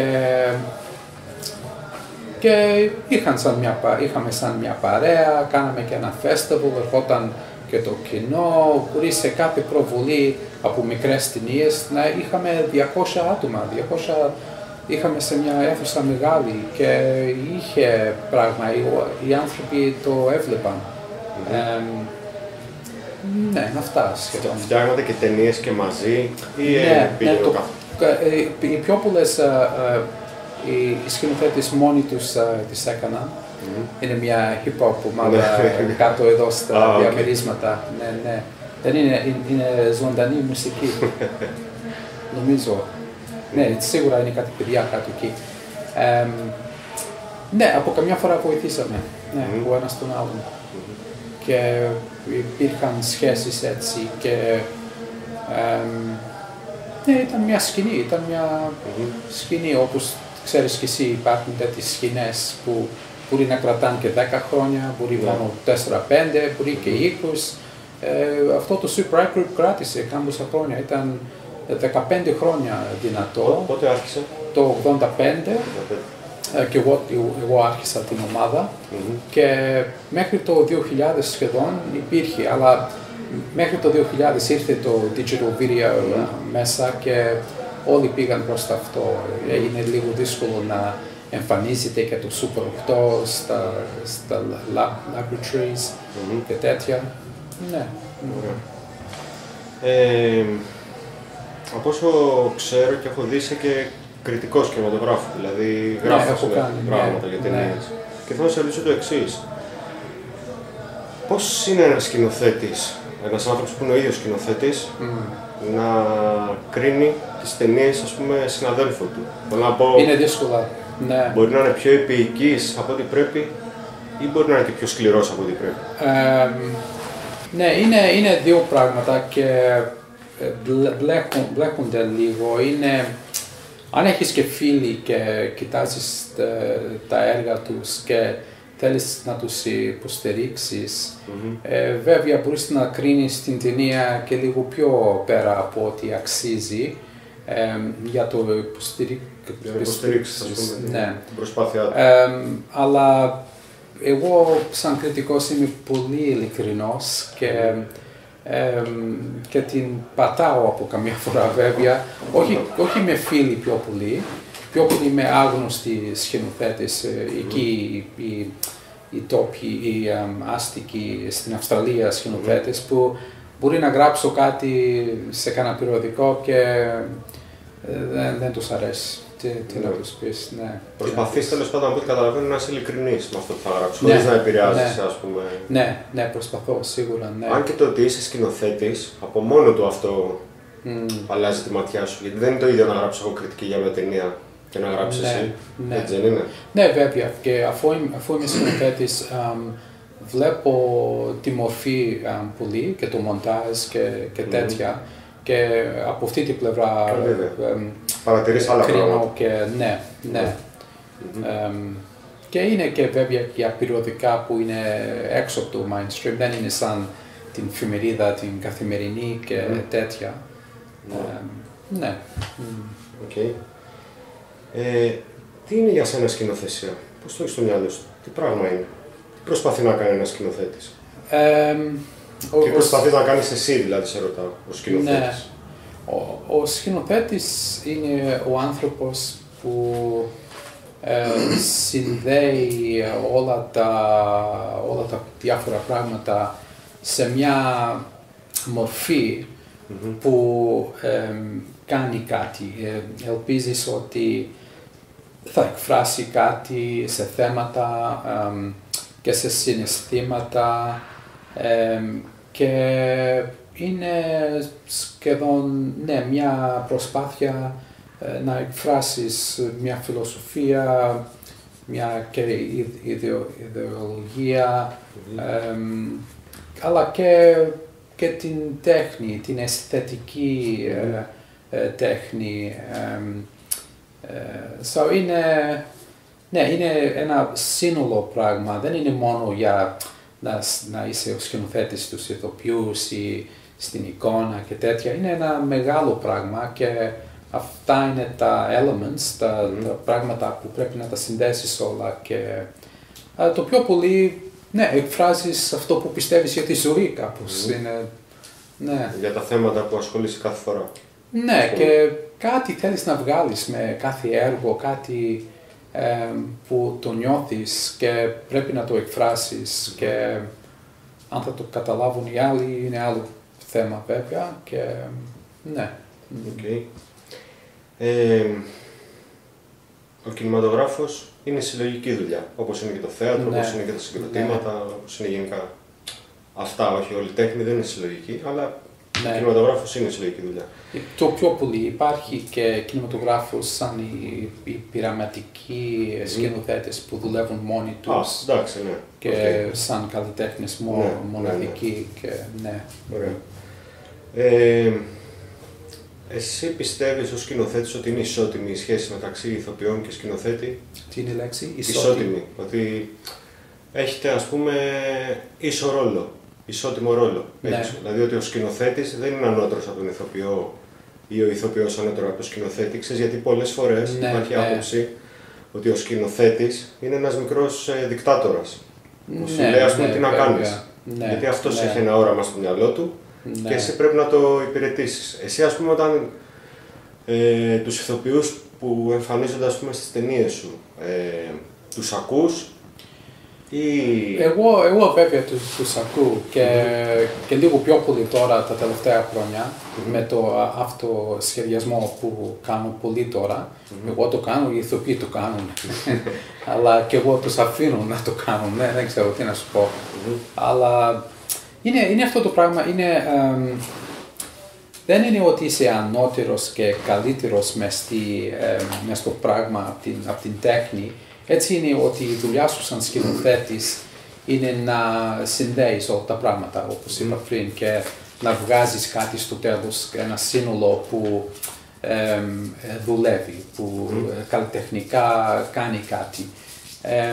Speaker 3: και είχαν σαν μια, είχαμε σαν μια παρέα, κάναμε και ένα festival, ερχόταν και το κοινό, χωρίς σε κάθε προβολή από μικρές ταινίες να είχαμε διακόσια άτομα, διακόσια, είχαμε σε μια αίθουσα μεγάλη και είχε πράγμα, οι, οι άνθρωποι το έβλεπαν. Mm-hmm. ε, ναι, αυτά σχεδόν.
Speaker 2: Φτιάχνατε και ταινίες και μαζί ή
Speaker 3: ναι,
Speaker 2: πήγε
Speaker 3: ναι,
Speaker 2: το
Speaker 3: κάθε? Οι πιο πολλές uh, uh, οι σκηνοθέτες μόνοι τους uh, τις έκαναν. Mm-hmm. Είναι μια hip-hop ομάδα κάτω εδώ στα ah, διαμερίσματα. Okay. Ναι, ναι. Δεν είναι, είναι ζωντανή μουσική. Νομίζω. Ναι, σίγουρα είναι κάτι παιδιά κάτω εκεί. Ε, ναι, από καμιά φορά βοηθήσαμε ναι, mm-hmm. ο ένας τον άλλον. Mm-hmm. Και υπήρχαν σχέσεις έτσι και ε, ναι, ήταν μια σκηνή, ήταν μια mm-hmm. σκηνή όπως ξέρεις και εσύ υπάρχουν τέτοιες σκηνές που μπορεί να κρατάνε και δέκα χρόνια, μπορεί yeah. μόνο τέσσερα πέντε, μπορεί και είκοσι. Ε, αυτό το Super Group κράτησε κάμποσα χρόνια, ήταν δεκαπέντε χρόνια δυνατό.
Speaker 2: Πότε άρχισε?
Speaker 3: Το ογδόντα πέντε ε, και εγώ, εγώ άρχισα την ομάδα mm-hmm. και μέχρι το δύο χιλιάδες σχεδόν υπήρχε, αλλά μέχρι το δύο χιλιάδες ήρθε το digital video mm-hmm. μέσα και όλοι πήγαν προς αυτό. Έγινε λίγο δύσκολο να εμφανίζεται και το Super οκτώ στα, στα laboratories mm-hmm. και τέτοια. Ναι.
Speaker 2: Mm-hmm. Ε, από όσο ξέρω και έχω δει είσαι και κριτικός κινηματογράφου, δηλαδή γράφεις
Speaker 3: ναι,
Speaker 2: πράγματα ναι, για ταινίες. Ναι. Και θέλω να σε ρωτήσω το εξής. Πώς είναι ένας σκηνοθέτης, ένας άνθρωπος που είναι ο ίδιος σκηνοθέτης, mm. να κρίνει τις ταινίες, ας πούμε, συναδέλφων του? Θέλω να πω,
Speaker 3: είναι δύσκολα. Ναι.
Speaker 2: Μπορεί να είναι πιο επίοικης από ό,τι πρέπει ή μπορεί να είναι και πιο σκληρός από ό,τι πρέπει?
Speaker 3: Ε, ναι, είναι, είναι δύο πράγματα και μπλέκουν, μπλέκονται λίγο. Είναι, αν έχεις και φίλοι και κοιτάζεις τα, τα έργα τους και θέλεις να τους υποστηρίξεις, mm-hmm. ε, βέβαια μπορείς να κρίνεις την ταινία και λίγο πιο πέρα από ό,τι αξίζει ε, για το
Speaker 2: υποστηρίξεις, ας πούμε, ναι. την προσπάθειά του.
Speaker 3: Ε, αλλά εγώ σαν κριτικός είμαι πολύ ειλικρινός και mm-hmm. Ε, και την πατάω από καμιά φορά βέβαια, όχι, όχι με φίλοι πιο πολύ, πιο πολύ με άγνωστοι σκηνοθέτες, mm. εκεί οι, οι τόπιοι, οι um, άστικοι στην Αυστραλία σκηνοθέτες mm. που μπορεί να γράψω κάτι σε κανένα περιοδικό και ε, δεν, δεν τους αρέσει. Τι, τι να τους πεις, ναι.
Speaker 2: Προσπαθείς τέλος πάντων, από ό,τι καταλαβαίνω, να είσαι ειλικρινής με αυτό που θα γράψεις, χωρίς ναι, να επηρεάζεις,
Speaker 3: ναι,
Speaker 2: ας πούμε.
Speaker 3: Ναι, ναι, προσπαθώ, σίγουρα, ναι.
Speaker 2: Αν και το ότι είσαι σκηνοθέτης, από μόνο του αυτό mm. αλλάζει τη ματιά σου, γιατί δεν είναι το ίδιο να γράψω εγώ κριτική για μια ταινία και να γράψεις
Speaker 3: ναι,
Speaker 2: εσύ,
Speaker 3: ναι.
Speaker 2: έτσι δεν είναι?
Speaker 3: Ναι, βέβαια, και αφού, αφού είμαι σκηνοθέτης, um, βλέπω τη μορφή um, πολύ και το μοντάζ και, και mm. τέτοια. Και από αυτή την πλευρά
Speaker 2: παρατηρείς άλλα πράγματα.
Speaker 3: Και ναι, ναι. Mm-hmm. Um, και είναι και βέβαια για περιοδικά που είναι έξω από το mainstream, δεν είναι σαν την εφημερίδα, την καθημερινή και mm. τέτοια. Mm. Um, ναι.
Speaker 2: Okay. Ε, τι είναι για σένα σκηνοθεσία, πώς το έχεις στο μυαλό σου, τι πράγμα είναι, τι προσπαθεί να κάνει ένας σκηνοθέτης?
Speaker 3: Um,
Speaker 2: Και προσπαθείς να κάνεις εσύ, δηλαδή, σε ρωτάω, ο σκηνοθέτης.
Speaker 3: Ναι. Ο, ο σκηνοθέτης είναι ο άνθρωπος που ε, συνδέει όλα τα, όλα τα διάφορα πράγματα σε μια μορφή mm-hmm. που ε, κάνει κάτι. Ε, ελπίζεις ότι θα εκφράσει κάτι σε θέματα ε, και σε συναισθήματα. Ε, και είναι σχεδόν ναι, μια προσπάθεια ε, να εκφράσεις μια φιλοσοφία, μια και ιδεο, ιδεολογία, mm-hmm. ε, αλλά και, και την τέχνη, την αισθητική mm-hmm. ε, ε, τέχνη. Ε, ε, so είναι, ναι, είναι ένα σύνολο πράγμα, δεν είναι μόνο για να, να είσαι ο σκηνοθέτης στους ηθοποιούς ή στην εικόνα και τέτοια. Είναι ένα μεγάλο πράγμα και αυτά είναι τα elements, τα, mm. τα πράγματα που πρέπει να τα συνδέσεις όλα και α, το πιο πολύ, ναι, εκφράζεις αυτό που πιστεύεις για τη ζωή κάπως. Mm. Είναι, ναι.
Speaker 2: Για τα θέματα που ασχολείσαι κάθε φορά.
Speaker 3: Ναι, και κάτι θέλεις να βγάλεις με κάθε έργο, κάτι ε, που το νιώθεις και πρέπει να το εκφράσεις και αν θα το καταλάβουν οι άλλοι είναι άλλο θέμα βέβαια και ναι.
Speaker 2: Okay. Ε, ο κινηματογράφος είναι συλλογική δουλειά, όπως είναι και το θέατρο, ναι. όπως είναι και τα συγκροτήματα, ναι. όπως είναι γενικά αυτά, όχι όλη η τέχνη δεν είναι συλλογική, αλλά ναι. ο κινηματογράφος είναι συλλογική δουλειά.
Speaker 3: Το πιο πολύ υπάρχει και κινηματογράφος σαν οι, οι πειραματικοί mm. σκηνοθέτες που δουλεύουν μόνοι τους
Speaker 2: ah, εντάξει, ναι.
Speaker 3: και okay. σαν καλλιτέχνες μο, ναι, μοναδικοί ναι, ναι. και ναι.
Speaker 2: Ωραία. Ε, εσύ πιστεύεις ως σκηνοθέτης ότι είναι ισότιμη η σχέση μεταξύ ηθοποιών και σκηνοθέτη?
Speaker 3: Τι είναι η λέξη?
Speaker 2: Ισότιμη. Ισότιμη. Ότι έχετε ας πούμε ίσο ρόλο, ισότιμο ρόλο. Ναι. Δηλαδή ότι ο σκηνοθέτης δεν είναι ανώτερος από τον ηθοποιό ή ο ηθοποιός ανώτερος από τον σκηνοθέτη. Ξέρεις, γιατί πολλές φορές ναι, υπάρχει ναι. άποψη ότι ο σκηνοθέτης είναι ένας μικρός ε, δικτάτορας. Που ναι, σου λέει ας πούμε ναι, τι να κάνεις. Ναι, γιατί αυτός ναι. έχει ένα όραμα στο μυαλό του. Ναι. Και εσύ πρέπει να το υπηρετήσεις. Εσύ ας πούμε όταν ε, τους ηθοποιούς που εμφανίζονται ας πούμε στις ταινίες σου, ε, τους ακούς ή...
Speaker 3: Εγώ, εγώ βέβαια τους, τους ακούω και, mm-hmm. και λίγο πιο πολύ τώρα τα τελευταία χρόνια mm-hmm. με το αυτοσχεδιασμό που κάνω πολύ τώρα. Mm-hmm. Εγώ το κάνω, οι ηθοποιοί το κάνουν, αλλά και εγώ τους αφήνω να το κάνουν, ναι, δεν ξέρω τι να σου πω. Mm-hmm. Αλλά Είναι, είναι αυτό το πράγμα, είναι, ε, δεν είναι ότι είσαι ανώτερος και καλύτερος μες, στη, ε, μες στο πράγμα από την, απ την τέχνη. Έτσι είναι ότι η δουλειά σου σαν σκηνοθέτης είναι να συνδέεις όλα τα πράγματα, όπως είπα πριν, και να βγάζεις κάτι στο τέλος, ένα σύνολο που ε, δουλεύει, που ε, καλλιτεχνικά κάνει κάτι. Ε,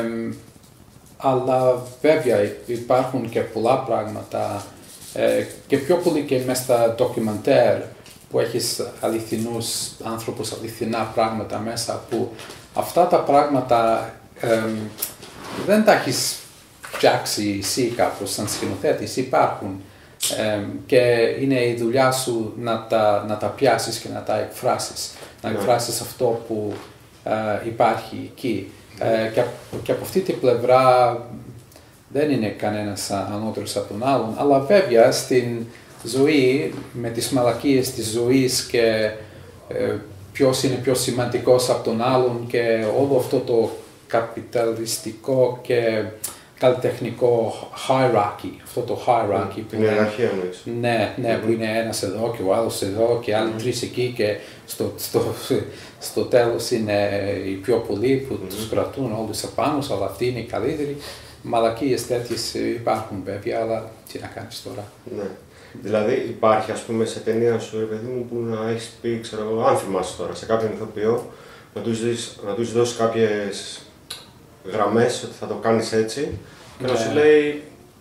Speaker 3: Αλλά βέβαια υπάρχουν και πολλά πράγματα ε, και πιο πολύ και μέσα στα ντοκιμαντέρ που έχεις αληθινούς άνθρωπους, αληθινά πράγματα μέσα που αυτά τα πράγματα ε, δεν τα έχεις φτιάξει εσύ κάπως σαν σκηνοθέτης, υπάρχουν ε, και είναι η δουλειά σου να τα, να τα πιάσεις και να τα εκφράσεις, να εκφράσεις αυτό που ε, υπάρχει εκεί. Ε, και, και από αυτή την πλευρά δεν είναι κανένας ανώτερος από τον άλλον, αλλά βέβαια στην ζωή, με τις μαλακίες της ζωής και ε, ποιος είναι πιο σημαντικός από τον άλλον και όλο αυτό το καπιταλιστικό και καλλιτεχνικό hierarchy, αυτό το hierarchy
Speaker 2: που είναι, ιεραρχία,
Speaker 3: ναι, ναι, mm-hmm. που είναι ένας εδώ και ο άλλος εδώ και άλλοι mm-hmm. τρεις εκεί και στο, στο, στο τέλος είναι οι πιο πολλοί που mm-hmm. τους κρατούν όλους απάνω, αλλά αυτοί είναι οι καλύτεροι. Μαλακίες τέτοιες υπάρχουν βέβαια, αλλά τι να κάνεις τώρα.
Speaker 2: Ναι. Δηλαδή υπάρχει ας πούμε σε ταινία σου, ρε παιδί μου, που να έχεις πει, ξέρω εγώ, αν θυμάσαι τώρα, σε κάποιον ηθοποιό, να τους, δεις, να τους δώσεις κάποιες γραμμές ότι θα το κάνεις έτσι και ναι. να σου λέει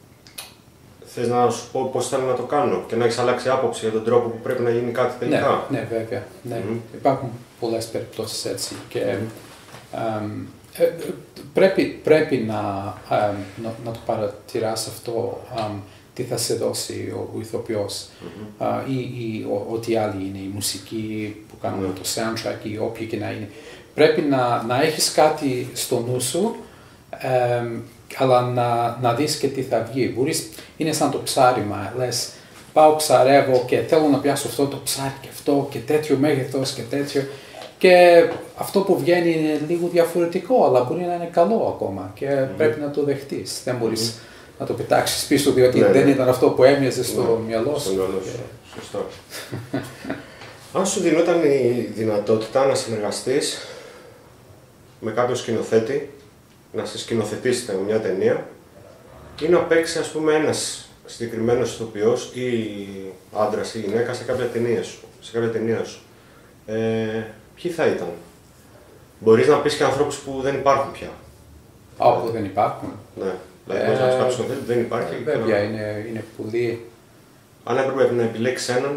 Speaker 2: θες να σου πω πώς θέλω να το κάνω και να έχεις αλλάξει άποψη για τον τρόπο που πρέπει να γίνει κάτι τελικά.
Speaker 3: Ναι, ναι βέβαια. Ναι. Mm-hmm. Υπάρχουν πολλές περιπτώσεις έτσι και mm-hmm. um, ε, πρέπει, πρέπει να, um, να, να το παρατηράς αυτό um, τι θα σε δώσει ο, ο ηθοποιός mm-hmm. uh, ή, ή ό,τι άλλοι είναι, η μουσική που κάνουν mm-hmm. το soundtrack ή όποια και να είναι. Πρέπει να, να έχεις κάτι στο νου σου, ε, αλλά να, να δεις και τι θα βγει. Μπορείς, είναι σαν το ψάριμα, λες πάω ψαρεύω και θέλω να πιάσω αυτό το ψάρι και αυτό και τέτοιο μέγεθος και τέτοιο και αυτό που βγαίνει είναι λίγο διαφορετικό, αλλά μπορεί να είναι καλό ακόμα και mm-hmm. πρέπει να το δεχτείς. Δεν μπορείς mm-hmm. να το πετάξεις πίσω διότι ναι, δεν ναι. ήταν αυτό που έμοιαζε στο ναι, μυαλό σου.
Speaker 2: Και... Σωστό. Αν σου δινόταν η δυνατότητα να συνεργαστείς με κάποιον σκηνοθέτη, να σε σκηνοθετήσετε μια ταινία ή να παίξει ας πούμε ένας συγκεκριμένος ηθοποιός ή άντρας ή γυναίκα σε κάποια ταινία σου, σε κάποια ταινία σου. Ε, ποιοι θα ήταν? Μπορείς να πεις και ανθρώπους που δεν υπάρχουν πια.
Speaker 3: Α, που δεν υπάρχουν.
Speaker 2: Ναι. Δηλαδή, μπορεί να πει κάποιο σκηνοθέτη, δεν υπάρχει.
Speaker 3: Ε, βέβαια, να... είναι, είναι πολύ.
Speaker 2: Αν έπρεπε να επιλέξει έναν.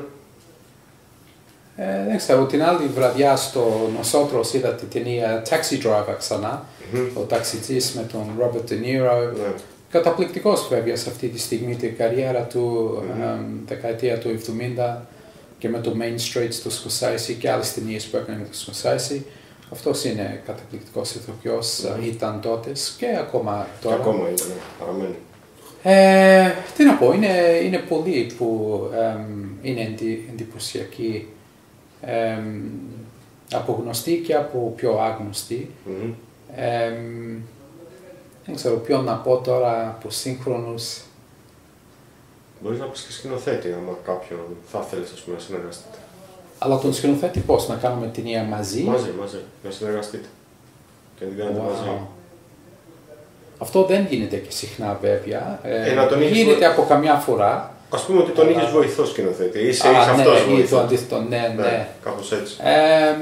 Speaker 3: Ε, δεν ξέρω, την άλλη βραδιά στο Nosotros είδα την ταινία Taxi Driver ξανά, mm-hmm. ο ταξιτζής με τον Robert De Niro. Yeah. Καταπληκτικός βέβαια σε αυτή τη στιγμή την καριέρα του, mm-hmm. ε, δεκαετία του εβδομήντα και με το Main Street του Scorsese και άλλες ταινίες που έκανε με το Scorsese. Αυτός είναι καταπληκτικός ηθοποιός, mm-hmm. ήταν τότε και ακόμα τώρα.
Speaker 2: Και ακόμα είναι, παραμένει.
Speaker 3: Ε, τι να πω, είναι, είναι πολλοί που ε, είναι εντι, εντυπωσιακοί. Ε, από γνωστοί και από πιο άγνωστοι. Mm-hmm. Ε, δεν ξέρω ποιον να πω τώρα από σύγχρονους.
Speaker 2: Μπορείς να πεις και σκηνοθέτη, άμα κάποιον θα θέλεις ας πούμε, να συνεργαστείτε.
Speaker 3: Αλλά τον σκηνοθέτη πώς, να κάνουμε ταινία μαζί.
Speaker 2: Μαζί, μαζί, να συνεργαστείτε. Και να την κάνετε wow. μαζί.
Speaker 3: Αυτό δεν γίνεται και συχνά βέβαια.
Speaker 2: Ε, να τον
Speaker 3: γίνεται
Speaker 2: είχες...
Speaker 3: από καμιά φορά.
Speaker 2: Ας πούμε ότι τον είχες βοηθό σκηνοθέτη, είσαι,
Speaker 3: Α,
Speaker 2: είσαι
Speaker 3: ναι,
Speaker 2: αυτός βοηθός.
Speaker 3: το αντίθετο, ναι, ναι.
Speaker 2: ναι. Κάπως έτσι.
Speaker 3: Ε,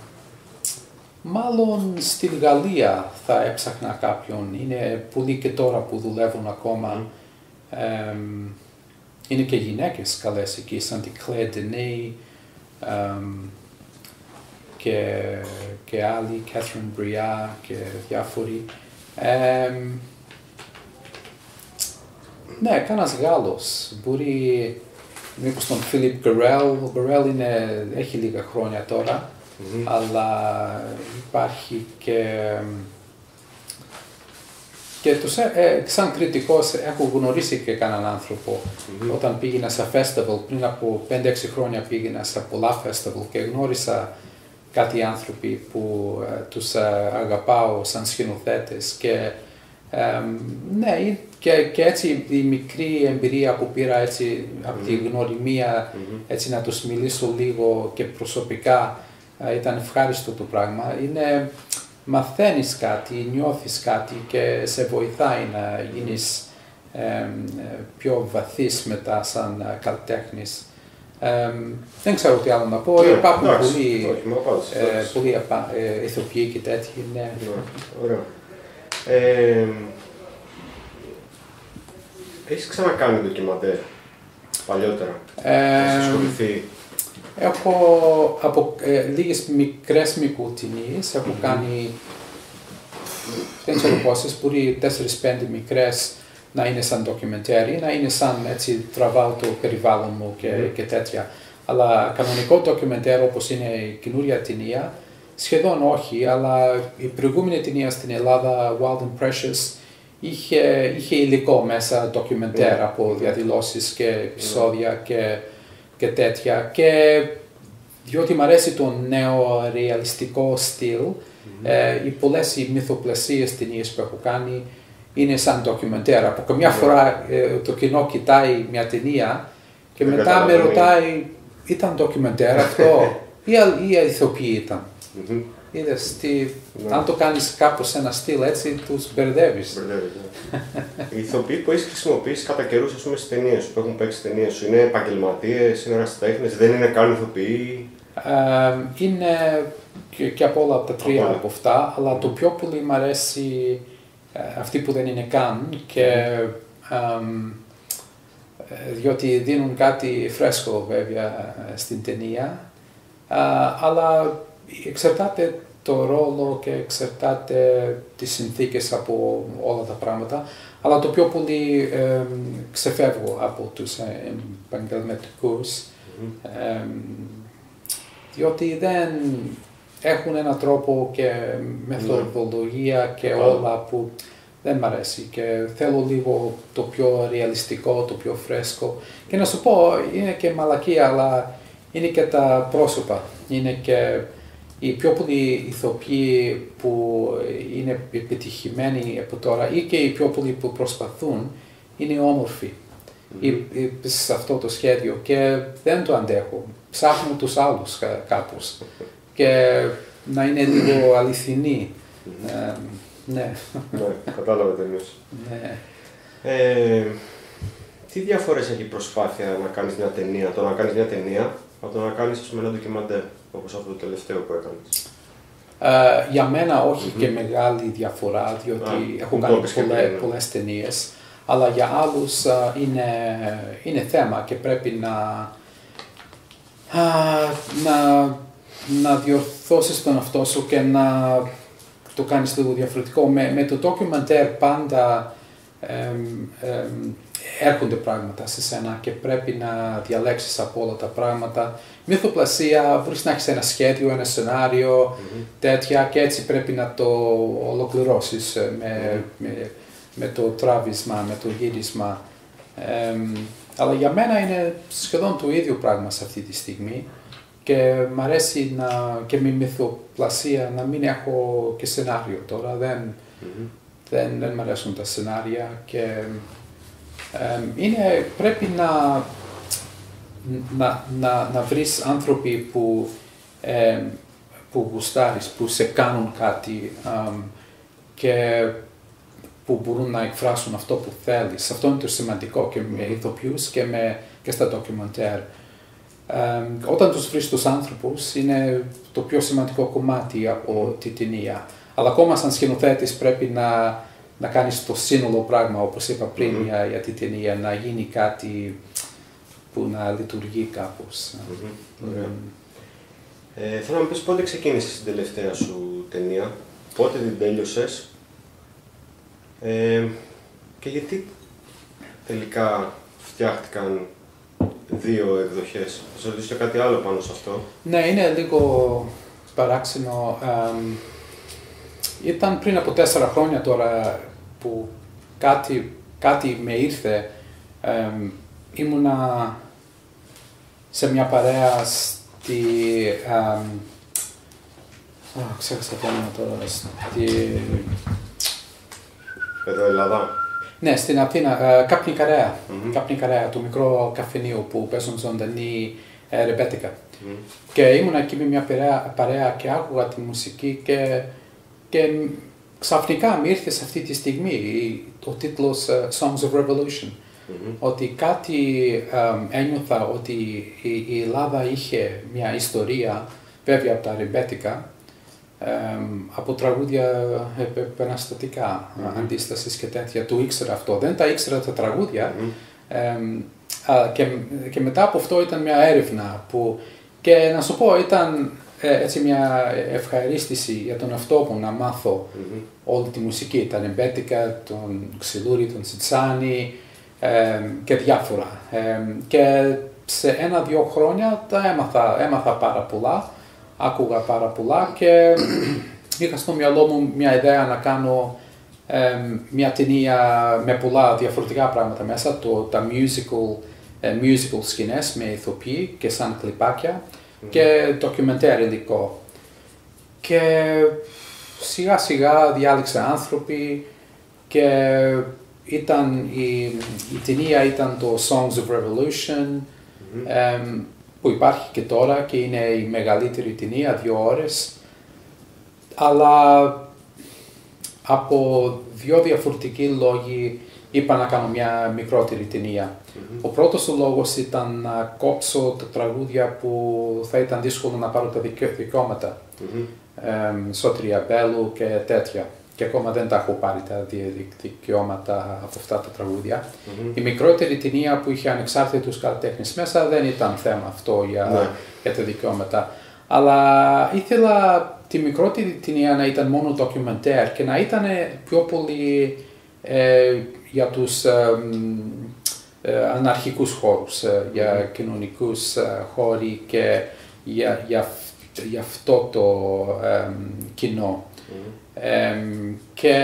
Speaker 3: μάλλον στην Γαλλία θα έψαχνα κάποιον, είναι πολλοί και τώρα που δουλεύουν ακόμα. Mm. Ε, είναι και γυναίκες καλές εκεί, σαν τη Claire Denis ε, και, και άλλοι, Catherine Breillat και διάφοροι. Ε, ναι, κανένας Γάλλος, μπορεί μήπως τον Philippe Garrel, ο Garrel είναι, έχει λίγα χρόνια τώρα, mm-hmm. αλλά υπάρχει και, και τους, ε, σαν κριτικός έχω γνωρίσει και κανέναν άνθρωπο, mm-hmm. όταν πήγαινα σε festival, πριν από πέντε έξι χρόνια πήγαινα σε πολλά festival και γνώρισα κάτι άνθρωποι που ε, τους ε, αγαπάω σαν σκηνοθέτες και Um, ναι, και, και έτσι η μικρή εμπειρία που πήρα έτσι mm-hmm. από τη γνωριμία, mm-hmm. έτσι να τους μιλήσω λίγο και προσωπικά, uh, ήταν ευχάριστο το πράγμα. Είναι, μαθαίνεις κάτι, νιώθεις κάτι και σε βοηθάει να γίνεις um, πιο βαθύς μετά σαν uh, καλλιτέχνης. Um, δεν ξέρω τι άλλο να πω, yeah, υπάρχουν yeah, πολλοί,
Speaker 2: yeah,
Speaker 3: ε, πολλοί ε, ηθοποιοί και τέτοιοι. Ναι.
Speaker 2: Yeah, ωραία. Ε, έχεις ξανακάνει ντοκιμαντέρ παλιότερα, ε, έχεις ασχοληθεί?
Speaker 3: Έχω από ε, λίγες μικρές μικρουτινίες, έχω mm-hmm. κάνει δεν ξέρω πόσες, μπορεί τέσσερις πέντε μικρές να είναι σαν ντοκιμαντέρ, να είναι σαν έτσι τραβάω το περιβάλλον μου και, mm-hmm. και τέτοια. Αλλά κανονικό ντοκιμαντέρ όπως είναι η καινούρια ταινία, σχεδόν όχι, αλλά η προηγούμενη ταινία στην Ελλάδα, Wild and Precious, είχε, είχε υλικό μέσα, ντοκιμαντέρ yeah. από διαδηλώσεις και επεισόδια yeah. και, και τέτοια. Και διότι μου αρέσει το νέο ρεαλιστικό στυλ, mm-hmm. ε, οι πολλές οι μυθοπλασίες ταινίες που έχω κάνει είναι σαν ντοκιμαντέρ. Από καμιά yeah. φορά ε, το κοινό κοιτάει μια ταινία και yeah. μετά με ρωτάει, ήταν ντοκιμαντέρ αυτό ή, ή ηθοποιοί ήταν.
Speaker 2: Mm-hmm.
Speaker 3: Είδες, τι, yeah. αν το κάνεις κάπως ένα στυλ έτσι, τους μπερδεύεις.
Speaker 2: Μπερδεύεις, yeah. Οι ηθοποιοί που έχεις χρησιμοποιήσει κατά καιρούς, ας πούμε, στις ταινίες σου, που έχουν παίξει ταινίες σου, είναι επαγγελματίες, είναι ερασιτέχνες, δεν είναι καν ηθοποιοί?
Speaker 3: Uh, είναι και, και από όλα τα τρία από, από αυτά, αλλά το πιο πολύ μου αρέσει uh, αυτοί που δεν είναι καν και um, διότι δίνουν κάτι φρέσκο βέβαια στην ταινία, uh, αλλά εξαρτάται το ρόλο και εξαρτάται τις συνθήκες από όλα τα πράγματα, αλλά το πιο πολύ ε, ξεφεύγω από τους επαγγελματικούς, mm-hmm. ε, διότι δεν έχουν έναν τρόπο και μεθοδολογία mm-hmm. και όλα που δεν μ' αρέσει και θέλω λίγο το πιο ρεαλιστικό, το πιο φρέσκο. Και να σου πω, είναι και μαλακία, αλλά είναι και τα πρόσωπα, είναι και οι πιο πολλοί ηθοποιοί που είναι επιτυχημένοι από τώρα ή και οι πιο πολλοί που προσπαθούν είναι όμορφοι mm-hmm. σε αυτό το σχέδιο και δεν το αντέχω. Ψάχνω τους άλλους κάπως και να είναι λίγο αληθινοί. Mm-hmm. Ε, ναι.
Speaker 2: Ναι, κατάλαβα τελείως.
Speaker 3: Ναι.
Speaker 2: Ε, τι διαφορές έχει η προσπάθεια να κάνεις μια ταινία, το να κάνεις μια ταινία από το να κάνεις ας πούμε, ένα ντοκιμαντέρ, όπως αυτό το τελευταίο που έκανες?
Speaker 3: Uh, για μένα όχι mm-hmm. και μεγάλη διαφορά, διότι ah, έχω κάνει πολλέ, πολλές ταινίες, αλλά για άλλους uh, είναι, είναι θέμα και πρέπει να, uh, να, να διορθώσεις τον εαυτό σου και να το κάνεις λίγο διαφορετικό. Με, με το ντοκιμαντέρ πάντα εμ, εμ, έρχονται πράγματα σε σένα και πρέπει να διαλέξεις από όλα τα πράγματα. Μυθοπλασία, μπορείς να έχεις ένα σχέδιο, ένα σενάριο, mm-hmm. τέτοια, και έτσι πρέπει να το ολοκληρώσεις με, mm-hmm. με, με το τράβισμα, με το γύρισμα. Ε, αλλά για μένα είναι σχεδόν το ίδιο πράγμα σε αυτή τη στιγμή και μ' αρέσει να, και με μυθοπλασία να μην έχω και σενάριο τώρα. Δεν, mm-hmm. δεν, δεν μ' αρέσουν τα σενάρια και ε, είναι, πρέπει να Να, να, να βρεις άνθρωποι που, ε, που γουστάρεις, που σε κάνουν κάτι ε, και που μπορούν να εκφράσουν αυτό που θέλεις. Αυτό είναι το σημαντικό και με ηθοποιούς και, με, και στα ντοκιμαντέρ. Ε, όταν τους βρεις τους άνθρωπους είναι το πιο σημαντικό κομμάτι από τη ταινία. Αλλά ακόμα σαν σκηνοθέτης πρέπει να, να κάνεις το σύνολο πράγμα, όπως είπα πριν mm-hmm. για, για τη ταινία, να γίνει κάτι που να λειτουργεί κάπως.
Speaker 2: Mm-hmm. Mm-hmm. Ε, θέλω να μου πεις πότε ξεκίνησες την τελευταία σου ταινία, πότε την τέλειωσες ε, και γιατί τελικά φτιάχτηκαν δύο εκδοχές. Θα σας ρωτήσω κάτι άλλο πάνω σε αυτό.
Speaker 3: Ναι, είναι λίγο παράξενο. Ε, ήταν πριν από τέσσερα χρόνια τώρα που κάτι, κάτι με ήρθε. Ε, ήμουνα σε μια παρέα στη... Α, ξέχασα το όνομα τώρα, στη...
Speaker 2: Εδώ Ελλάδα.
Speaker 3: Ναι, στην Αθήνα, Κάπνη Καρέα, mm-hmm. Κάπνη Καρέα, το μικρό καφενείο που παίζουν ζωντανή ε, ρεμπέτικα. Mm-hmm. Και ήμουνα εκεί με μια παρέα, παρέα και άκουγα τη μουσική και, και ξαφνικά μου ήρθε σε αυτή τη στιγμή ο τίτλος uh, Songs of Revolution. Mm-hmm. Ότι κάτι um, ένιωθα ότι η, η Ελλάδα είχε μια ιστορία, βέβαια από τα ρεμπέτικα, um, από τραγούδια επαναστατικά, mm-hmm. αντίστασης και τέτοια. Το ήξερα αυτό, δεν τα ήξερα τα τραγούδια. Mm-hmm. Um, α, και, και μετά από αυτό ήταν μια έρευνα που, και να σου πω, ήταν ε, έτσι μια ευχαρίστηση για τον εαυτό μου να μάθω mm-hmm. όλη τη μουσική, τα ρεμπέτικα, τον Ξυλούρη, τον Τσιτσάνι, Ε, και διάφορα. Ε, και σε ένα-δύο χρόνια τα έμαθα, έμαθα πάρα πολλά, άκουγα πάρα πολλά και είχα στο μυαλό μου μια ιδέα να κάνω ε, μια ταινία με πολλά διαφορετικά πράγματα μέσα, το, τα musical, ε, musical σκηνές με ηθοποιοί και σαν κλιπάκια mm. και ντοκιμαντέρ υλικό. Και σιγά σιγά διάλεξα άνθρωποι και ήταν η, η ταινία ήταν το Songs of Revolution mm-hmm. ε, που υπάρχει και τώρα και είναι η μεγαλύτερη ταινία, δύο ώρες. Αλλά από δύο διαφορετικοί λόγοι είπα να κάνω μια μικρότερη ταινία. Mm-hmm. Ο πρώτος λόγος ήταν να κόψω τα τραγούδια που θα ήταν δύσκολο να πάρω τα δικαιώματα. Mm-hmm. ε, Σωτηρία Μπέλου και τέτοια. Και ακόμα δεν τα έχω πάρει τα δικαιώματα από αυτά τα τραγούδια. Mm-hmm. Η μικρότερη ταινία που είχε ανεξάρτητους καλλιτέχνες μέσα δεν ήταν θέμα αυτό για, yeah. για τα δικαιώματα. Αλλά ήθελα τη μικρότερη ταινία να ήταν μόνο ντοκιμαντέρ και να ήταν πιο πολύ ε, για τους ε, ε, αναρχικούς χώρους, ε, για mm-hmm. κοινωνικούς ε, χώροι και για, για, για αυτό το ε, κοινό. Mm-hmm. Ε, και,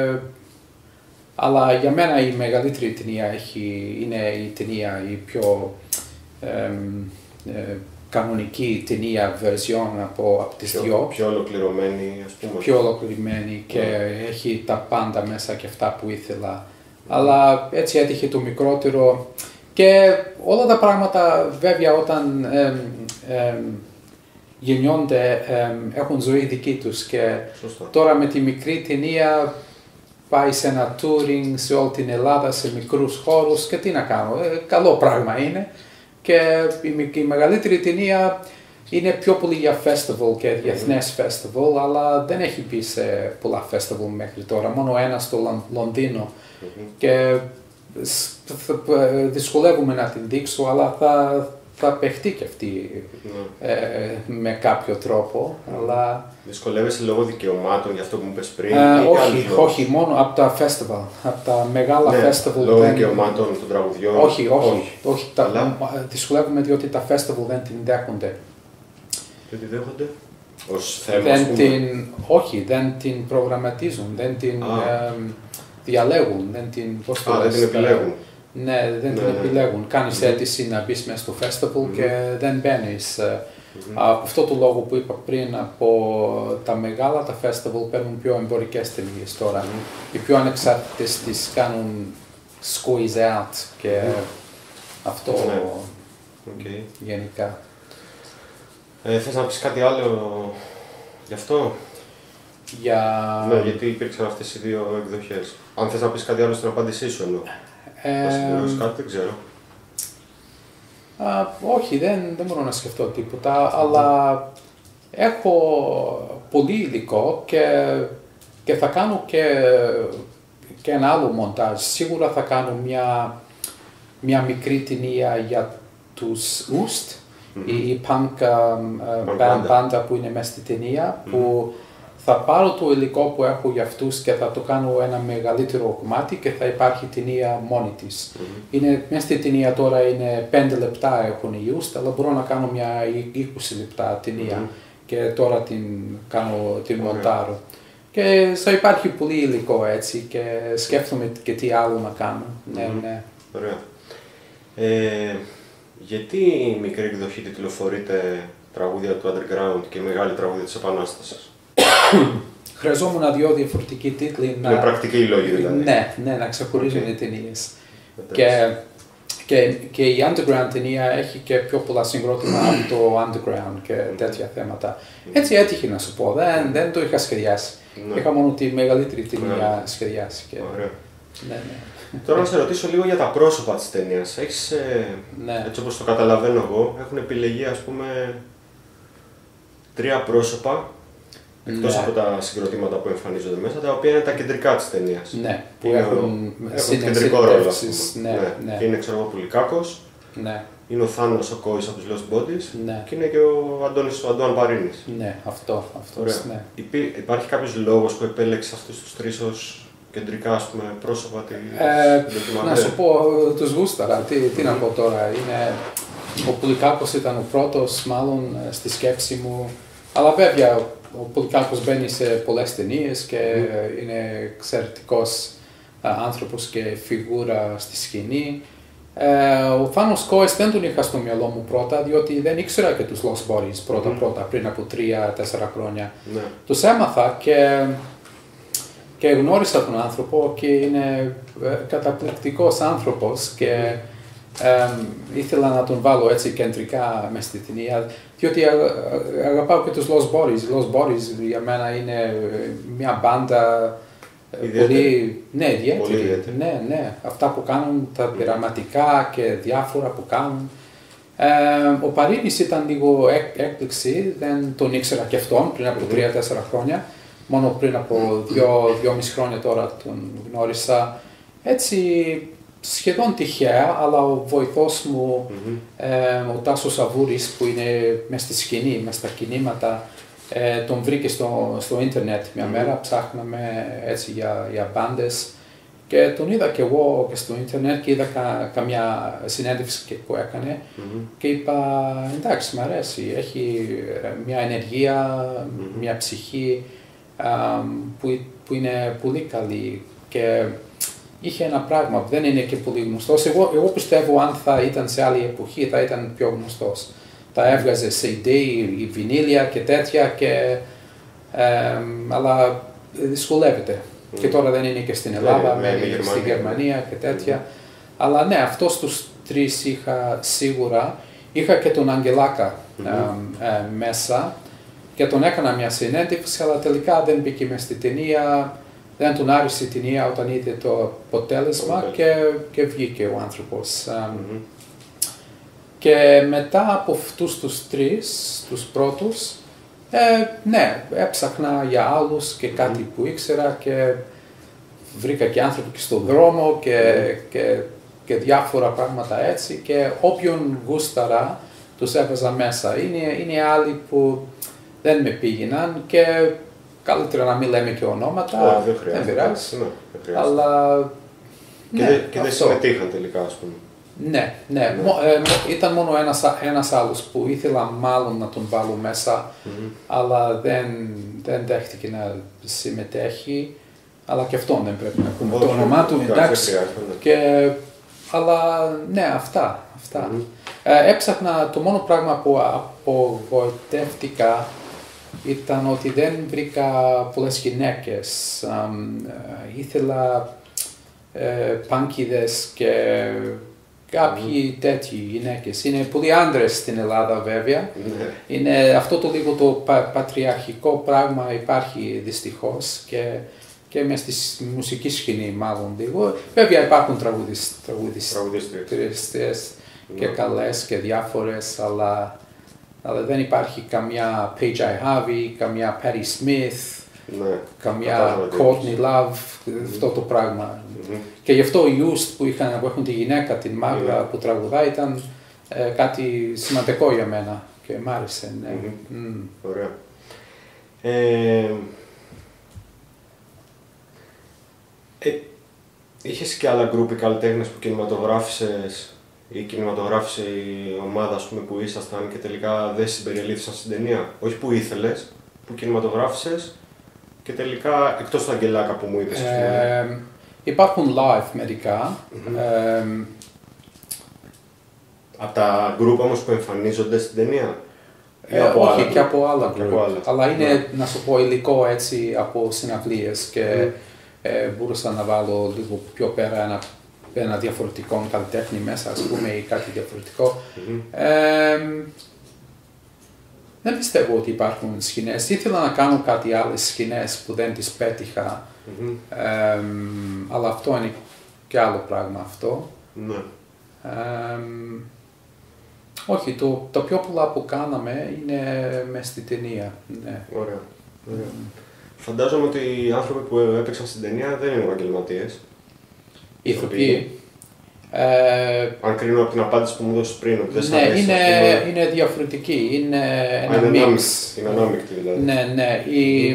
Speaker 3: αλλά για μένα η μεγαλύτερη ταινία έχει, είναι η ταινία, η πιο ε, ε, κανονική ταινία version από, από τις
Speaker 2: πιο,
Speaker 3: δυο.
Speaker 2: Πιο ολοκληρωμένη, ας πούμε.
Speaker 3: Πιο ολοκληρωμένη και yeah. έχει τα πάντα μέσα και αυτά που ήθελα. Mm. Αλλά έτσι έτυχε το μικρότερο και όλα τα πράγματα βέβαια όταν ε, ε, γεννιόνται, ε, έχουν ζωή δική τους και Σωστά. Τώρα με τη μικρή ταινία πάει σε ένα touring σε όλη την Ελλάδα, σε μικρούς χώρους και τι να κάνω, ε, καλό πράγμα είναι και η, η μεγαλύτερη ταινία είναι πιο πολύ για festival και διεθνές mm-hmm. festival, αλλά δεν έχει μπει σε πολλά festival μέχρι τώρα, μόνο ένα στο Λονδίνο. Mm-hmm. Και δυσκολεύομαι να την δείξω, αλλά θα, θα παιχτεί και αυτή mm-hmm. ε, με κάποιο τρόπο. Mm-hmm. Αλλά...
Speaker 2: Δυσκολεύεσαι λόγω δικαιωμάτων για αυτό που μου είπες πριν?
Speaker 3: Ε, όχι, όχι, μόνο από τα festival, από τα μεγάλα
Speaker 2: ναι,
Speaker 3: festival.
Speaker 2: Λόγω
Speaker 3: δεν...
Speaker 2: δικαιωμάτων των τραγουδιών?
Speaker 3: Όχι, όχι, όχι. όχι τα... Αλλά... Δυσκολεύομαι διότι τα festival δεν την δέχονται.
Speaker 2: Δεν την δέχονται? Ως θέμα,
Speaker 3: δεν την, όχι, δεν την προγραμματίζουν, δεν την ε, διαλέγουν, δεν την, πώς το
Speaker 2: Α,
Speaker 3: λες,
Speaker 2: δεν την επιλέγουν.
Speaker 3: Ναι, δεν
Speaker 2: ναι,
Speaker 3: την
Speaker 2: ναι.
Speaker 3: επιλέγουν. Κάνεις mm-hmm. αίτηση να μπεις μέσα στο festival mm-hmm. και δεν μπαίνεις. Mm-hmm. Από αυτό το λόγο που είπα πριν, από τα μεγάλα τα festival παίρνουν πιο εμπορικές ταινίες τώρα. Mm-hmm. Οι πιο ανεξάρτητες τις κάνουν squeeze out και mm-hmm. αυτό
Speaker 2: mm-hmm. okay.
Speaker 3: γενικά.
Speaker 2: Ε, θες να πεις κάτι άλλο γι' αυτό?
Speaker 3: Για...
Speaker 2: Ναι, γιατί υπήρξαν αυτές οι δύο εκδοχές. Αν θες να πεις κάτι άλλο στην απάντησή σου εννοώ.
Speaker 3: Ε,
Speaker 2: θα συμπληρώσεις κάτι, δεν ξέρω.
Speaker 3: Α, όχι, δεν, δεν μπορώ να σκεφτώ τίποτα, αλλά έχω πολύ υλικό και, και θα κάνω και, και ένα άλλο μοντάζ. Σίγουρα θα κάνω μια, μια μικρή ταινία για τους Ust, mm-hmm. η punk uh, μπάντα που είναι μέσα στη ταινία, mm-hmm. που θα πάρω το υλικό που έχω για αυτούς και θα το κάνω ένα μεγαλύτερο κομμάτι και θα υπάρχει ταινία μόνη της. Mm-hmm. Είναι, μέσα στη ταινία τώρα είναι πέντε λεπτά έχουν οι Ust, αλλά μπορώ να κάνω μια είκοσι λεπτά ταινία mm-hmm. και τώρα την κάνω, την μοντάρω. Okay. Και θα υπάρχει πολύ υλικό έτσι και σκέφτομαι και τι άλλο να κάνω. Mm-hmm. Ναι, ναι.
Speaker 2: Ωραία. Ε, γιατί η μικρή εκδοχή τιτλοφορείται τραγούδια του underground και μεγάλη τραγούδια της Επανάστασης?
Speaker 3: Χρειαζόμουν δύο διαφορετικοί τίτλοι.
Speaker 2: Είναι πρακτικοί λόγοι δηλαδή.
Speaker 3: Ναι, ναι, να ξεχωρίζουν okay. οι ταινίες. Και, και, και η underground ταινία έχει και πιο πολλά συγκρότημα από το underground και τέτοια θέματα. Έτσι έτυχε να σου πω, δεν, δεν το είχα σχεδιάσει. Ναι. Είχα μόνο τη μεγαλύτερη ταινία yeah. σχεδιάσει. Και...
Speaker 2: Ωραία.
Speaker 3: Ναι, ναι.
Speaker 2: Τώρα να σε ρωτήσω λίγο για τα πρόσωπα της ταινίας. Έχεις, ε,
Speaker 3: ναι.
Speaker 2: έτσι όπως το καταλαβαίνω εγώ, έχουν επιλεγεί ας πούμε τρία πρόσωπα, εκτός ναι. από τα συγκροτήματα που εμφανίζονται μέσα, τα οποία είναι τα κεντρικά της ταινίας.
Speaker 3: Ναι, που
Speaker 2: είναι
Speaker 3: έχουν,
Speaker 2: έχουν κεντρικό ρόλο.
Speaker 3: Ναι,
Speaker 2: ναι.
Speaker 3: Ναι.
Speaker 2: Και είναι ξέρω εγώ Πουλικάκος,
Speaker 3: ναι.
Speaker 2: είναι ο Θάνος ο Κόης από τους Lost Bodies
Speaker 3: ναι.
Speaker 2: και είναι και ο Αντώνης ο Αντώαν Παρίνης.
Speaker 3: Ναι, αυτό. Αυτός, ναι.
Speaker 2: Υπή, υπάρχει κάποιος λόγος που επέλεξε αυτούς τους τρεις ως κεντρικά ας πούμε, πρόσωπα της
Speaker 3: ε, να σου πω, τους γούσταρα, τι, τι mm. να πω τώρα. Είναι, ο Πουλικάκος ήταν ο πρώτος μάλλον στη σκέψη μου, αλλά βέβαια ο Πουλικάκος μπαίνει σε πολλές ταινίες και mm. είναι εξαιρετικός άνθρωπος και φιγούρα στη σκηνή. Ε, ο Θάνος Κόης δεν τον είχα στο μυαλό μου πρώτα, διότι δεν ήξερα και τους Lost Bodies πρώτα mm. πρώτα, πριν από τρία τέσσερα χρόνια. Mm. Τους έμαθα και, και γνώρισα τον άνθρωπο και είναι καταπληκτικός άνθρωπος και ε, ήθελα να τον βάλω έτσι κεντρικά μες στη ταινία, διότι αγαπάω και τους Lost Bodies. Οι Lost Bodies για μένα είναι μια μπάντα πολύ, ναι, ιδιαίτερη. Ναι, ναι. Αυτά που κάνουν, τα πειραματικά και διάφορα που κάνουν. Ε, ο Παρίνης ήταν λίγο έκ, έκπληξη, δεν τον ήξερα και αυτόν πριν από τρία τέσσερα χρόνια. Μόνο πριν από δύο, δυόμιση χρόνια τώρα τον γνώρισα. Έτσι σχεδόν τυχαία, αλλά ο βοηθός μου, mm-hmm. ε, ο Τάσος Αβούρης που είναι μες στη σκηνή, μες στα κινήματα, ε, τον βρήκε στο, στο ίντερνετ μια mm-hmm. μέρα, ψάχναμε έτσι για, για μπάντες και τον είδα και εγώ και στο ίντερνετ και είδα κα, καμιά συνέντευξη που έκανε mm-hmm. και είπα εντάξει μ' αρέσει, έχει μια ενεργεία, mm-hmm. μια ψυχή α, που, που είναι πολύ καλή και είχε ένα πράγμα που δεν είναι και πολύ γνωστός. Εγώ, εγώ πιστεύω αν θα ήταν σε άλλη εποχή θα ήταν πιο γνωστός. Θα έβγαζε σι ντι, βινίλια και τέτοια, και, ε, αλλά δυσκολεύεται. Mm. Και τώρα δεν είναι και στην Ελλάδα,
Speaker 2: yeah,
Speaker 3: μένει yeah, στη Γερμανία και τέτοια. Mm. Αλλά ναι, αυτός τους τρεις είχα σίγουρα. Είχα και τον Αγγελάκα mm-hmm. ε, ε, μέσα και τον έκανα μια συνέντευξη, αλλά τελικά δεν μπήκε μες στη ταινία. Δεν τον άρεσε η ταινία όταν είδε το αποτέλεσμα okay. και, και βγήκε ο άνθρωπος. Mm-hmm. Και Και μετά από αυτούς τους τρεις, τους πρώτους, ε, ναι, έψαχνα για άλλους και κάτι mm. που ήξερα και βρήκα και άνθρωποι και στον δρόμο και, mm. και, και διάφορα πράγματα έτσι και όποιον γούσταρα τους έβαζα μέσα. Είναι, είναι άλλοι που δεν με πήγαιναν και καλύτερα να μην λέμε και ονόματα,
Speaker 2: oh, δεν, δεν
Speaker 3: πειράζει,
Speaker 2: ναι, δεν
Speaker 3: αλλά
Speaker 2: και,
Speaker 3: ναι,
Speaker 2: και δεν συμμετείχαν τελικά, ας πούμε.
Speaker 3: Ναι, ναι. ναι. Μο, ε, ήταν μόνο ένας, ένας άλλος που ήθελα μάλλον να τον βάλω μέσα, mm-hmm. αλλά δεν, δεν δέχτηκε να συμμετέχει, αλλά και αυτόν δεν πρέπει να πούμε oh, το όνομά του, εντάξει. Ναι. Και, αλλά ναι, αυτά. αυτά. Mm-hmm. Ε, έψαχνα, το μόνο πράγμα που απογοητεύτηκα ήταν ότι δεν βρήκα πολλές γυναίκες. Um, ε, ήθελα ε, πανκίδες και κάποιοι mm. τέτοιοι γυναίκες. Είναι πολλοί άντρες στην Ελλάδα βέβαια. Mm. Είναι αυτό το λίγο το πα, πατριαρχικό πράγμα υπάρχει δυστυχώς και, και μες στη μουσική σκηνή μάλλον λίγο. Βέβαια υπάρχουν τραγουδιστές, τραγουδιστές mm. και καλές και διάφορες, αλλά, αλλά δεν υπάρχει καμιά Paige I. Harvey, καμιά Patti Smith, ναι, καμιά Courtney Love, mm-hmm. αυτό το πράγμα. Mm-hmm. Και γι' αυτό οι Used που, είχαν, που έχουν τη γυναίκα, την μάγρα mm-hmm. που τραγουδάει, ήταν ε, κάτι σημαντικό για μένα και μ' άρεσε. Ναι.
Speaker 2: Mm-hmm. Mm. Ωραία. Ε, ε, είχες και άλλα γκρουπ καλλιτέχνες που κινηματογράφησες ή κινηματογράφησε η ομάδα, ας πούμε, που ήσασταν και τελικά δεν συμπεριελήφθησαν στην ταινία? Όχι που ήθελες, που κινηματογράφησες και τελικά, εκτός του Αγγελάκα που μου είπες,
Speaker 3: ε, υπάρχουν live μερικά.
Speaker 2: Mm-hmm.
Speaker 3: Ε,
Speaker 2: από τα γκρουπ όμως που εμφανίζονται στην ταινία?
Speaker 3: Ε, από όχι, άλλα, και από άλλα γκρουπ. Αλλά είναι,
Speaker 2: ναι.
Speaker 3: να σου πω, υλικό έτσι από συναυλίες και mm. ε, μπορούσα να βάλω λίγο πιο πέρα ένα, ένα διαφορετικό καλλιτέχνη μέσα, ας πούμε, ή κάτι διαφορετικό.
Speaker 2: Mm-hmm.
Speaker 3: Ε, Δεν πιστεύω ότι υπάρχουν σκηνές. Ήθελα να κάνω κάτι άλλες σκηνές που δεν τις πέτυχα. Mm-hmm. Ε, αλλά αυτό είναι και άλλο πράγμα αυτό.
Speaker 2: Ναι.
Speaker 3: Ε, όχι, το, το πιο πολλά που κάναμε είναι μες στη ταινία. Ναι.
Speaker 2: Ωραία. Ωραία. Mm. Φαντάζομαι ότι οι άνθρωποι που έπαιξαν στην ταινία δεν είναι επαγγελματίες.
Speaker 3: Οι ηθοποιοί. Ε,
Speaker 2: Αν κρίνω από την απάντηση που μου δώσεις πριν, ότι δεν σ'
Speaker 3: ναι,
Speaker 2: αρέσει,
Speaker 3: είναι,
Speaker 2: πούμε...
Speaker 3: είναι διαφορετική, είναι ένα
Speaker 2: είναι
Speaker 3: mix.
Speaker 2: Είναι ανάμεικτη δηλαδή.
Speaker 3: Ναι, ναι. Η,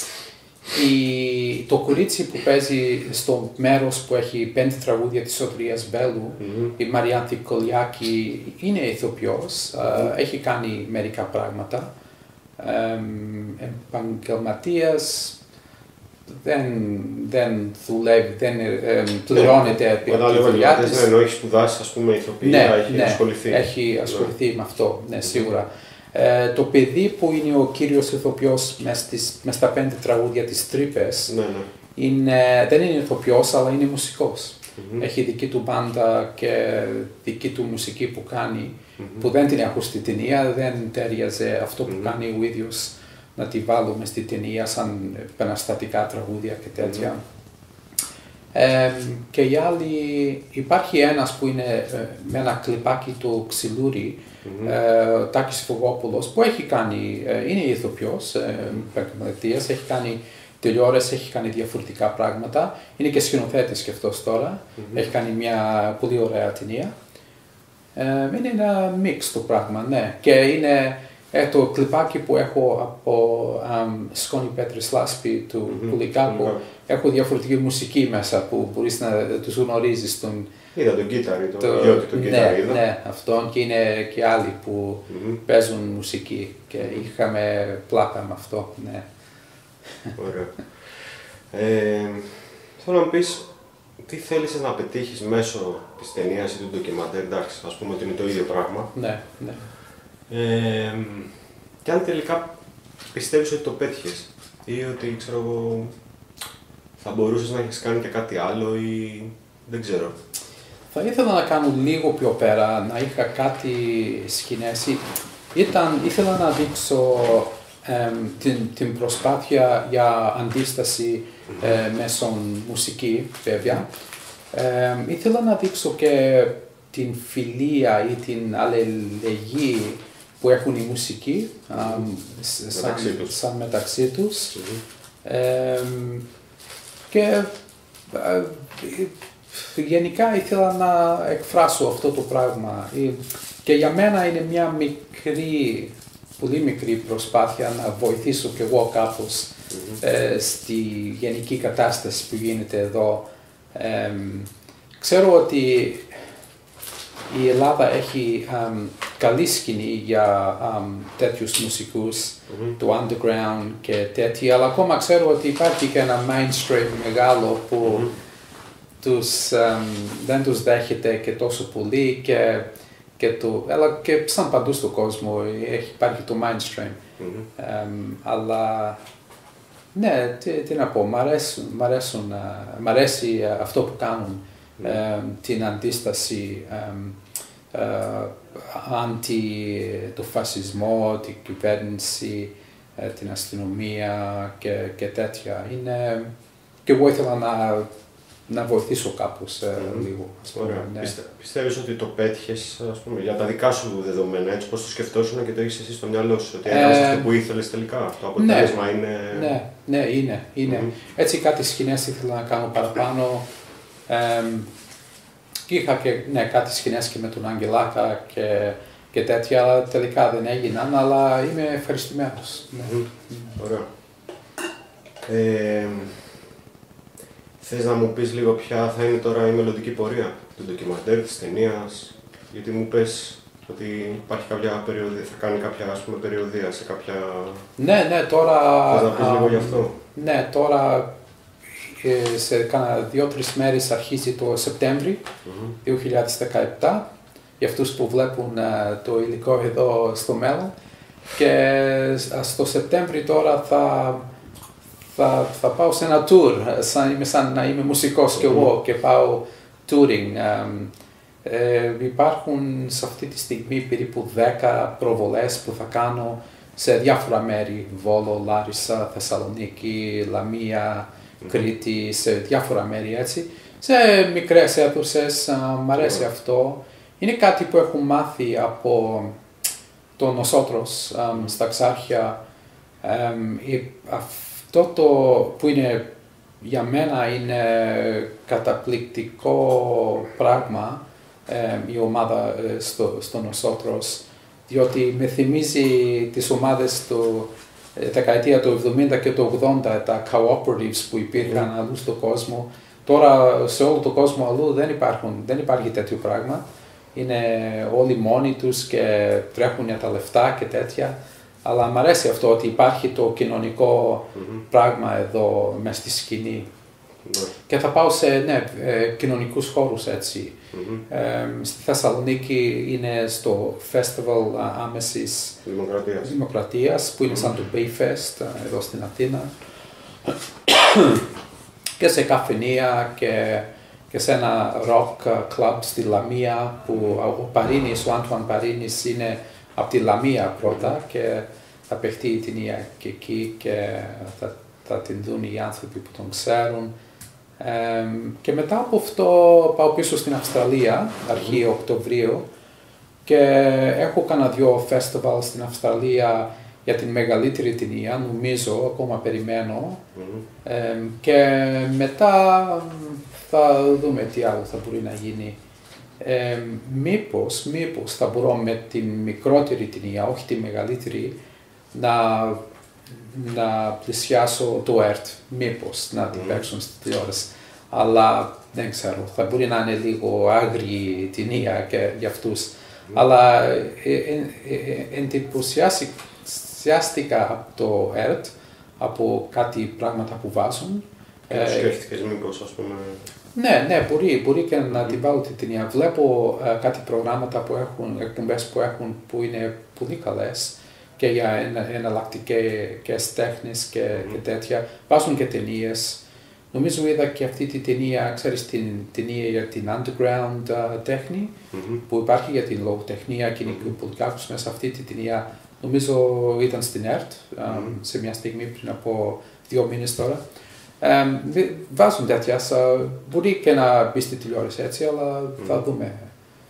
Speaker 3: η, το κορίτσι που παίζει στο μέρος που έχει πέντε τραγούδια της Σωτηρίας Μπέλου, mm-hmm. η Μαριάνθη Κολιάκη, είναι ηθοποιός, mm-hmm. uh, έχει κάνει μερικά πράγματα. Um, επαγγελματίας, δεν, δεν δουλεύει, δεν ε, πληρώνεται επί τη δουλειά της.
Speaker 2: Δεν εννοώ, έχει σπουδάσει, ας πούμε, ηθοποιία,
Speaker 3: ναι,
Speaker 2: έχει
Speaker 3: ναι,
Speaker 2: ασχοληθεί.
Speaker 3: έχει ασχοληθεί ναι. με αυτό, ναι, σίγουρα. Ε, το παιδί που είναι ο κύριος ηθοποιός μες, μες στα πέντε τραγούδια της Τρύπες,
Speaker 2: ναι, ναι.
Speaker 3: είναι, δεν είναι ηθοποιός, αλλά είναι μουσικός.
Speaker 2: Mm-hmm.
Speaker 3: Έχει δική του μπάντα και δική του μουσική που κάνει, mm-hmm. που δεν την έχω στη ταινία, δεν τέριαζε αυτό που mm-hmm. κάνει ο ίδιος να τη βάλουμε στη ταινία σαν επαναστατικά τραγούδια και τέτοια. Mm-hmm. Ε, και οι άλλοι, υπάρχει ένας που είναι ε, με ένα κλιπάκι του Ξυλούρη, mm-hmm. ε, ο Τάκης Φωγόπουλος, που έχει κάνει, ε, είναι ηθοποιός, επαγγελματίας, mm-hmm. έχει κάνει τηλεόραση, έχει κάνει διαφορετικά πράγματα, είναι και σκηνοθέτης και αυτός τώρα, mm-hmm. έχει κάνει μια πολύ ωραία ταινία. Ε, είναι ένα μίξ το πράγμα, ναι, και είναι ε, το κλιπάκι που έχω από um, Σκόνη Πέτρης Λάσπη του mm-hmm. Πουλικάκου, mm-hmm. έχω διαφορετική μουσική μέσα που μπορείς να τους γνωρίζεις. Τον,
Speaker 2: είδα τον Κίταρη, τον το, γιο του τον Κίταρη,
Speaker 3: ναι, ναι, αυτόν, και είναι και άλλοι που mm-hmm. παίζουν μουσική και mm-hmm. είχαμε πλάκα με αυτό, ναι.
Speaker 2: Ωραία. Ε, θέλω να πεις τι θέλεις να πετύχεις μέσω της ταινίας ή του ντοκιμαντέρ, εντάξει, ας πούμε ότι είναι το ίδιο πράγμα.
Speaker 3: Ναι, ναι.
Speaker 2: Ε, και αν τελικά πιστεύεις ότι το πέτυχες ή ότι, ξέρω εγώ, θα μπορούσες να έχεις κάνει και κάτι άλλο ή δεν ξέρω.
Speaker 3: Θα ήθελα να κάνω λίγο πιο πέρα, να είχα κάτι σκηνές. Ήταν, ήθελα να δείξω ε, την, την προσπάθεια για αντίσταση ε, μέσω μουσική, βέβαια. Ε, ήθελα να δείξω και την φιλία ή την αλληλεγγύη που έχουν οι μουσικοί mm-hmm. σαν,
Speaker 2: μεταξύ τους.
Speaker 3: σαν μεταξύ τους.
Speaker 2: Mm-hmm.
Speaker 3: Ε, και ε, γενικά ήθελα να εκφράσω αυτό το πράγμα και για μένα είναι μια μικρή, πολύ μικρή προσπάθεια να βοηθήσω κι εγώ κάπως mm-hmm. ε, στη γενική κατάσταση που γίνεται εδώ. Ε, ξέρω ότι η Ελλάδα έχει um, καλή σκηνή για um, τέτοιους μουσικούς, mm-hmm. του underground και τέτοια, αλλά ακόμα ξέρω ότι υπάρχει και ένα mainstream μεγάλο που mm-hmm. τους, um, δεν τους δέχεται και τόσο πολύ και, και το, αλλά και σαν παντού στον κόσμο έχει, υπάρχει το mainstream. Mm-hmm. Um, αλλά ναι, τι, τι να πω, μ' αρέσουν, μ' αρέσουν, uh, μ' αρέσει uh, αυτό που κάνουν. Mm. Ε, την αντίσταση ε, ε, αντι το φασισμό, την κυβέρνηση, ε, την αστυνομία και, και τέτοια. Είναι, και εγώ ήθελα να, να βοηθήσω κάπως ε, mm. λίγο. Ας πούμε, ναι.
Speaker 2: Πιστε, πιστεύεις ότι το πέτυχες, ας πούμε, για τα δικά σου δεδομένα, έτσι πώς το σκεφτόσουν και το έχεις εσύ στο μυαλό σου, ότι έκανες ε, αυτό που ήθελες τελικά, το αποτέλεσμα
Speaker 3: ναι,
Speaker 2: είναι...
Speaker 3: Ναι, ναι, είναι. είναι. Mm. Έτσι κάτι σκηνές ήθελα να κάνω παραπάνω. Um, και είχα και ναι, κάτι σκηνές και με τον Αγγελάκα και, και τέτοια, αλλά τελικά δεν έγιναν, αλλά είμαι ευχαριστημένος. Ναι. Mm.
Speaker 2: Mm. Ωραία. Ε, θες να μου πεις λίγο ποια θα είναι τώρα η μελλοντική πορεία του ντοκιμαντέρ, της ταινίας, γιατί μου πες ότι υπάρχει κάποια περιοδία, θα κάνει κάποια ας πούμε, περιοδία σε κάποια...
Speaker 3: Ναι, ναι, τώρα...
Speaker 2: Θες να πεις um, λίγο γι' αυτό?
Speaker 3: Ναι, τώρα... σε κάνα δύο-τρεις μέρες αρχίζει το Σεπτέμβρη mm-hmm. δύο χιλιάδες δεκαεπτά για αυτούς που βλέπουν uh, το υλικό εδώ στο μέλλον και στο Σεπτέμβρη τώρα θα, θα, θα πάω σε ένα tour, σαν, είμαι σαν να είμαι μουσικός mm-hmm. και εγώ και πάω touring. Um, ε, υπάρχουν σε αυτή τη στιγμή περίπου δέκα προβολές που θα κάνω σε διάφορα μέρη, Βόλο, Λάρισα, Θεσσαλονίκη, Λαμία, Κρήτη, σε διάφορα μέρη έτσι, σε μικρές αίθουσες, μ' αρέσει yeah. αυτό. Είναι κάτι που έχω μάθει από τον Νοσότρος um, στα Ξάρχια. Um, αυτό το που είναι για μένα είναι καταπληκτικό πράγμα um, η ομάδα uh, στο, στο Νοσότρος, διότι με θυμίζει τις ομάδες του δεκαετία του εβδομήντα και του ογδόντα, τα cooperatives που υπήρχαν mm. αλλού στον κόσμο. Τώρα σε όλο τον κόσμο αλλού δεν, υπάρχουν, δεν υπάρχει τέτοιο πράγμα. Είναι όλοι μόνοι τους και τρέχουν για τα λεφτά και τέτοια. Αλλά μου αρέσει αυτό ότι υπάρχει το κοινωνικό mm-hmm. πράγμα εδώ μέσα στη σκηνή. Mm-hmm. Και θα πάω σε ναι, κοινωνικούς χώρους έτσι. Mm-hmm. Ε, στη Θεσσαλονίκη είναι στο Festival Άμεσης
Speaker 2: Δημοκρατίας,
Speaker 3: Δημοκρατίας που είναι mm-hmm. σαν το Bayfest εδώ στην Αθήνα. Και σε καφενεία και, και σε ένα rock club στη Λαμία που ο Παρίνης, ο Άντουαν Παρίνης είναι από τη Λαμία πρώτα mm-hmm. και θα παιχτεί η ταινία και εκεί και θα, θα την δουν οι άνθρωποι που τον ξέρουν. Um, και μετά από αυτό πάω πίσω στην Αυστραλία, αρχή mm-hmm. Οκτωβρίου και έχω κάνα δυο festival στην Αυστραλία για την μεγαλύτερη ταινία, νομίζω, ακόμα περιμένω mm-hmm. um, και μετά θα δούμε τι άλλο θα μπορεί να γίνει. Um, μήπως, μήπως θα μπορώ με την μικρότερη ταινία, όχι τη μεγαλύτερη, να να πλησιάσω το ΕΡΤ, μήπως να την παίξουν στη τηλεόραση. Αλλά δεν ξέρω, θα μπορεί να είναι λίγο άγριη ταινία και για αυτούς. Mm. Αλλά ε, ε, ε, εντυπωσιάστηκα από το ΕΡΤ, από κάτι πράγματα που βάζουν.
Speaker 2: Και το σκέφτηκες μήπως, ας πούμε...
Speaker 3: Ναι, ναι, μπορεί, μπορεί και mm. να την βάλω την ταινία. Βλέπω uh, κάτι προγράμματα που έχουν, εκπομπές που έχουν, που είναι πολύ καλές και για εναλλακτικές τέχνες και, mm. και τέτοια. Βάζουν και ταινίες. Νομίζω είδα και αυτή τη ταινία, ξέρεις, την ταινία για την underground uh, τέχνη mm-hmm. που υπάρχει για την λογοτεχνία και mm-hmm. πολιτικάκους μέσα αυτή τη ταινία. Νομίζω ήταν στην ΕΡΤ um, mm-hmm. σε μια στιγμή πριν από δύο μήνες τώρα. Um, βάζουν τέτοια, so, μπορεί και να μπει στη τηλεόραση έτσι, αλλά mm-hmm. θα δούμε.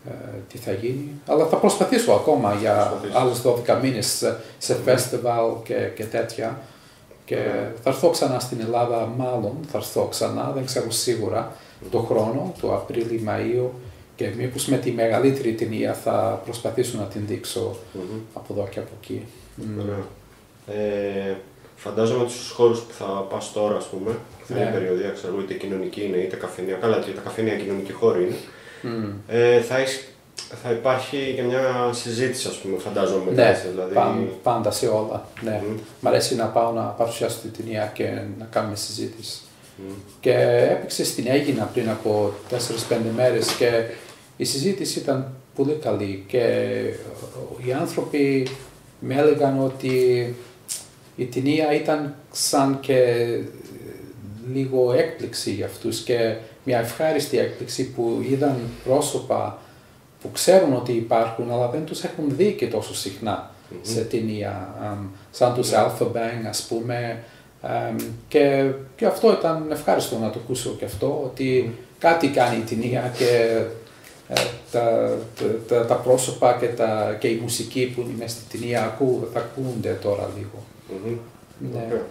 Speaker 3: ε, τι θα γίνει. Αλλά θα προσπαθήσω ακόμα για άλλους δώδεκα μήνες σε φεστιβάλ και, και τέτοια. Και yeah. θα έρθω ξανά στην Ελλάδα, μάλλον θα έρθω ξανά, δεν ξέρω σίγουρα, mm-hmm. το χρόνο, το Απρίλιο-Μαΐο, και μήπως με τη μεγαλύτερη ταινία θα προσπαθήσω να την δείξω mm-hmm. από εδώ και από εκεί.
Speaker 2: Mm. Ε, φαντάζομαι τους χώρους που θα πας τώρα, ας πούμε, θα είναι yeah. περιοδία, ξέρω, είτε κοινωνική είναι, είτε καφενεία, καλά και τα καφενεία κοινωνική χώρη είναι, mm. ε, θα, έχεις, θα υπάρχει και μια συζήτηση, ας πούμε, φαντάζομαι.
Speaker 3: Ναι,
Speaker 2: έτσι, δηλαδή...
Speaker 3: πάντα σε όλα. Ναι. Mm. Μ' αρέσει να πάω να παρουσιάσω την ταινία και να κάνουμε συζήτηση. Mm. Και έπαιξε στην Αίγινα πριν από τέσσερις πέντε μέρες και η συζήτηση ήταν πολύ καλή και οι άνθρωποι με έλεγαν ότι η ταινία ήταν σαν και λίγο έκπληξη για αυτούς και μια ευχάριστη έκπληξη που είδαν πρόσωπα που ξέρουν ότι υπάρχουν αλλά δεν τους έχουν δει και τόσο συχνά mm-hmm. σε ταινία, um, σαν τους yeah. Alpha Bang ας πούμε um, και, και αυτό ήταν ευχάριστο να το ακούσω και αυτό ότι mm-hmm. κάτι κάνει η ταινία και ε, τα, τα, τα πρόσωπα και, τα, και η μουσική που είναι μέσα στη ταινία ακού, θα ακούνται τώρα λίγο.
Speaker 2: Mm-hmm. Ναι. Okay.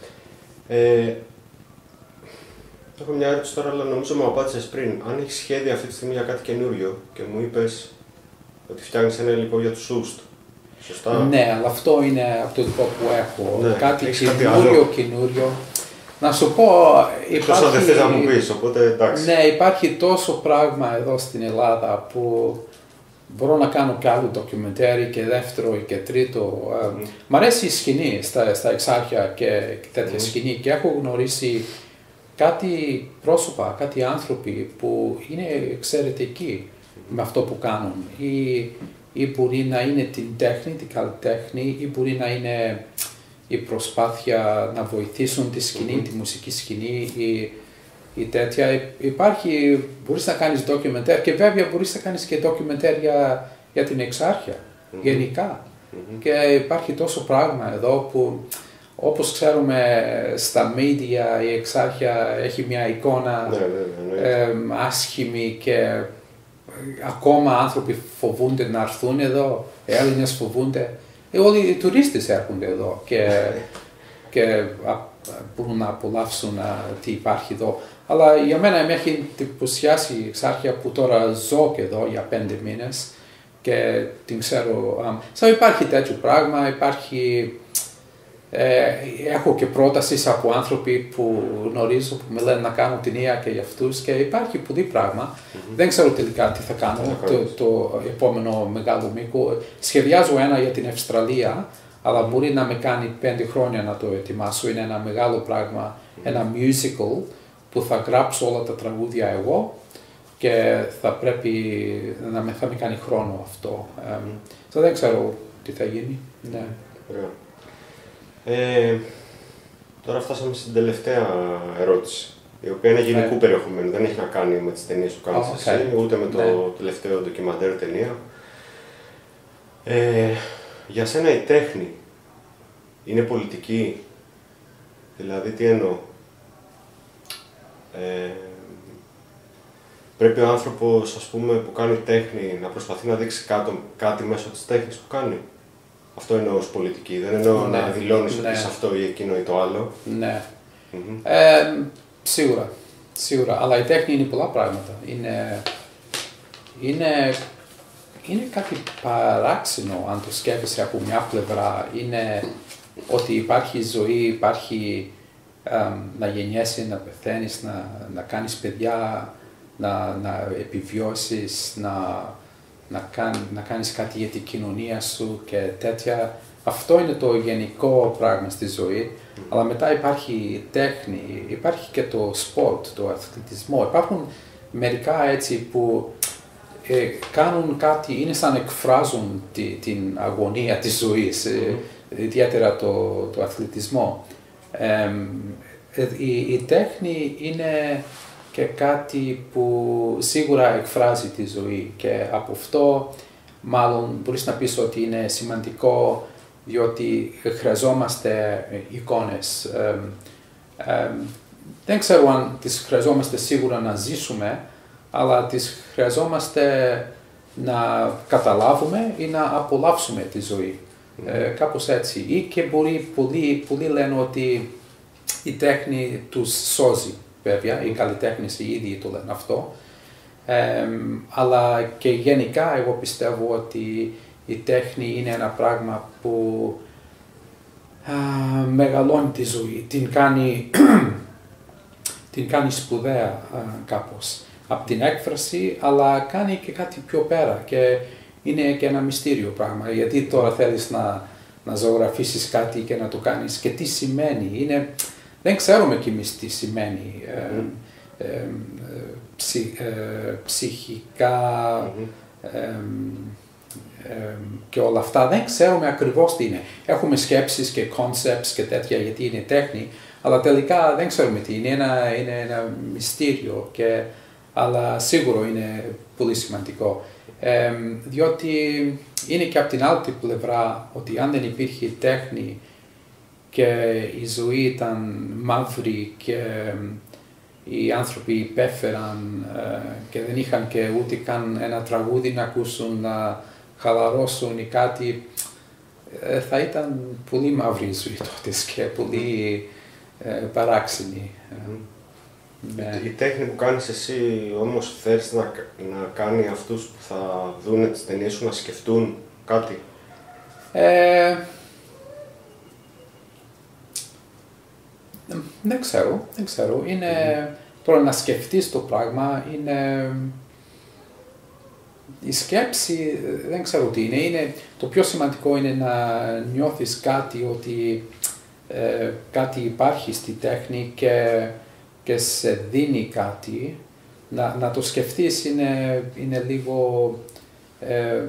Speaker 2: Ε, έχω μια ερώτηση τώρα, αλλά νομίζω μου απάντησες πριν. Αν έχεις σχέδια αυτή τη στιγμή για κάτι καινούριο και μου είπες ότι φτιάχνεις ένα υλικό για τους Soust. Σωστά.
Speaker 3: Ναι, αλλά αυτό είναι από το υλικό που έχω. Ναι, κάτι καινούριο, καινούριο. Να σου πω, υπάρχει...
Speaker 2: Τόσο δεν θες να μου πεις, οπότε εντάξει.
Speaker 3: Ναι, υπάρχει τόσο πράγμα εδώ στην Ελλάδα που μπορώ να κάνω κι άλλο ντοκιμαντέρι και δεύτερο και τρίτο. Mm. Μ' αρέσει η σκηνή στα, στα Εξάρχεια και, και τέτοια mm. σκηνή και έχω γνωρίσει κάτι πρόσωπα, κάτι άνθρωποι που είναι εξαιρετικοί mm. με αυτό που κάνουν. Ή, ή μπορεί να είναι την τέχνη, την καλλιτέχνη, ή μπορεί να είναι η προσπάθεια να βοηθήσουν τη σκηνή, mm-hmm. τη μουσική σκηνή ή, ή τέτοια. Υπάρχει, μπορείς να κάνεις ντοκιμαντέρ και βέβαια μπορείς να κάνεις και ντοκιμαντέρ για, για την Εξάρχεια, mm-hmm. γενικά. Mm-hmm. Και υπάρχει τόσο πράγμα εδώ που όπως ξέρουμε στα media η Εξάρχεια έχει μια εικόνα
Speaker 2: ναι, ναι, ναι, ναι.
Speaker 3: Ε, άσχημη και ακόμα άνθρωποι φοβούνται να έρθουν εδώ, Έλληνες φοβούνται. Όλοι οι τουρίστες έρχονται εδώ και, και μπορούν να απολαύσουν τι υπάρχει εδώ. Αλλά για μένα με έχει εντυπωσιάσει η Εξάρχεια που τώρα ζω και εδώ για πέντε μήνες και την ξέρω. Um, so υπάρχει τέτοιο πράγμα, υπάρχει, ε, έχω και πρότασεις από άνθρωποι που γνωρίζω που με λένε να κάνω ταινία και για αυτούς και υπάρχει πολύ πράγμα. Mm-hmm. Δεν ξέρω τελικά τι θα κάνω το, το επόμενο μεγάλο μήκο. Σχεδιάζω ένα για την Αυστραλία, αλλά μπορεί να με κάνει πέντε χρόνια να το ετοιμάσω. Είναι ένα μεγάλο πράγμα, mm-hmm. ένα musical που θα γράψω όλα τα τραγούδια εγώ και θα πρέπει να με, θα με κάνει χρόνο αυτό. Mm-hmm. So, δεν ξέρω τι θα γίνει. Ναι.
Speaker 2: Yeah. Ε, τώρα φτάσαμε στην τελευταία ερώτηση, η οποία είναι γενικού yeah. περιεχομένου, δεν έχει να κάνει με τις ταινίες που κάνεις oh, okay. εσύ, ούτε με το yeah. τελευταίο ντοκιμαντέρ ταινία. Ε, για σένα η τέχνη είναι πολιτική, δηλαδή τι εννοώ. Ε, πρέπει ο άνθρωπος, ας πούμε, που κάνει τέχνη να προσπαθεί να δείξει κάτω, κάτι μέσω της τέχνης που κάνει. Αυτό εννοώ ως πολιτική, δεν εννοώ ναι, να δηλώνεις ναι. ότι είσαι αυτό ή εκείνο ή το άλλο.
Speaker 3: Ναι. Mm-hmm. Ε, σίγουρα, σίγουρα, αλλά η τέχνη είναι πολλά πράγματα. Είναι, είναι, είναι κάτι παράξενο αν το σκέφτεσαι από μια πλευρά. Είναι ότι υπάρχει ζωή, υπάρχει um, να γεννιέσαι, να πεθαίνεις, να, να κάνεις παιδιά, να, να επιβιώσεις, να... Να, κάν, να κάνεις κάτι για την κοινωνία σου και τέτοια. Αυτό είναι το γενικό πράγμα στη ζωή. Mm. Αλλά μετά υπάρχει η τέχνη, υπάρχει και το σπορτ, το αθλητισμό. Υπάρχουν μερικά έτσι που ε, κάνουν κάτι, είναι σαν εκφράζουν τη, την αγωνία της ζωής, mm. ε, ιδιαίτερα το, το αθλητισμό. Ε, ε, η, η τέχνη είναι και κάτι που σίγουρα εκφράζει τη ζωή και από αυτό μάλλον μπορείς να πεις ότι είναι σημαντικό διότι χρειαζόμαστε εικόνες. Ε, ε, δεν ξέρω αν τις χρειαζόμαστε σίγουρα να ζήσουμε, αλλά τις χρειαζόμαστε να καταλάβουμε ή να απολαύσουμε τη ζωή. Mm. Ε, κάπως έτσι. Ή και μπορεί, πολλοί, πολλοί λένε ότι η τέχνη τους σώζει, βέβαια, οι καλλιτέχνες οι ίδιοι το λένε αυτό. Ε, αλλά και γενικά εγώ πιστεύω ότι η τέχνη είναι ένα πράγμα που α, μεγαλώνει τη ζωή, την κάνει, την κάνει σπουδαία α, κάπως από την έκφραση, αλλά κάνει και κάτι πιο πέρα και είναι και ένα μυστήριο πράγμα, γιατί τώρα θέλεις να, να ζωγραφίσεις κάτι και να το κάνεις και τι σημαίνει, είναι, δεν ξέρουμε κι εμείς τι σημαίνει. Mm. Ε, ε, ψυχ, ε, ψυχικά mm-hmm. ε, ε, και όλα αυτά, δεν ξέρουμε ακριβώς τι είναι. Έχουμε σκέψεις και concepts και τέτοια γιατί είναι τέχνη, αλλά τελικά δεν ξέρουμε τι είναι, ένα, είναι ένα μυστήριο, και, αλλά σίγουρο είναι πολύ σημαντικό. Ε, διότι είναι και από την άλλη πλευρά ότι αν δεν υπήρχε τέχνη και η ζωή ήταν μαύρη και οι άνθρωποι υπέφεραν ε, και δεν είχαν και ούτε καν ένα τραγούδι να ακούσουν, να χαλαρώσουν ή κάτι, ε, θα ήταν πολύ μαύρη η ζωή τότε και πολύ ε, παράξενη. Mm-hmm. Ναι.
Speaker 2: Η τέχνη που κάνεις εσύ όμως θέλεις να, να κάνει αυτούς που θα δουν τις ταινίες σου να σκεφτούν κάτι?
Speaker 3: Ε, δεν ξέρω, δεν ξέρω. Είναι, mm-hmm. τώρα να σκεφτείς το πράγμα, είναι, η σκέψη δεν ξέρω τι είναι. Είναι, το πιο σημαντικό είναι να νιώθεις κάτι, ότι ε, κάτι υπάρχει στη τέχνη και και σε δίνει κάτι, να, να το σκεφτείς είναι, είναι λίγο ε, ε,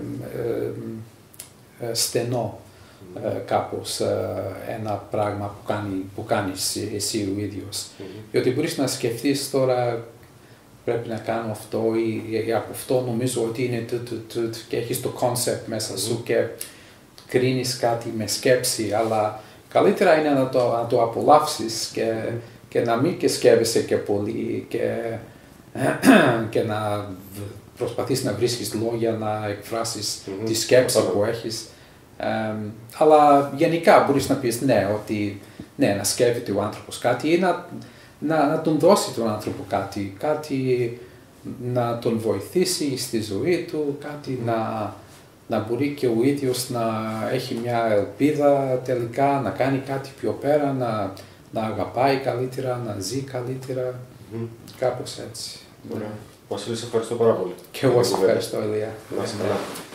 Speaker 3: ε, στενό ε, κάπως ε, ένα πράγμα που, κάνει, που κάνεις εσύ ο ίδιος. Mm-hmm. Διότι μπορείς να σκεφτείς τώρα πρέπει να κάνω αυτό ή, ή από αυτό νομίζω ότι είναι του, του, του, και έχεις το concept μέσα σου mm-hmm. και κρίνεις κάτι με σκέψη, αλλά καλύτερα είναι να το, να το απολαύσεις και mm-hmm. και να μην και σκέφτεσαι και πολύ και, και να προσπαθείς να βρίσκεις λόγια να εκφράσεις mm-hmm. τη σκέψη mm-hmm. που έχεις. Ε, αλλά γενικά μπορείς να πεις ναι, ότι ναι, να σκέφτεται ο άνθρωπος κάτι ή να, να, να τον δώσει τον άνθρωπο κάτι, κάτι να τον βοηθήσει στη ζωή του, κάτι mm-hmm. να, να μπορεί και ο ίδιος να έχει μια ελπίδα τελικά, να κάνει κάτι πιο πέρα, να να αγαπάει καλύτερα, να ζει καλύτερα, mm-hmm. κάπως έτσι.
Speaker 2: Ωραία. Βασίλη, σε ευχαριστώ πάρα πολύ.
Speaker 3: Και εγώ σε ευχαριστώ, Ηλία.
Speaker 2: Να είσαι καλά.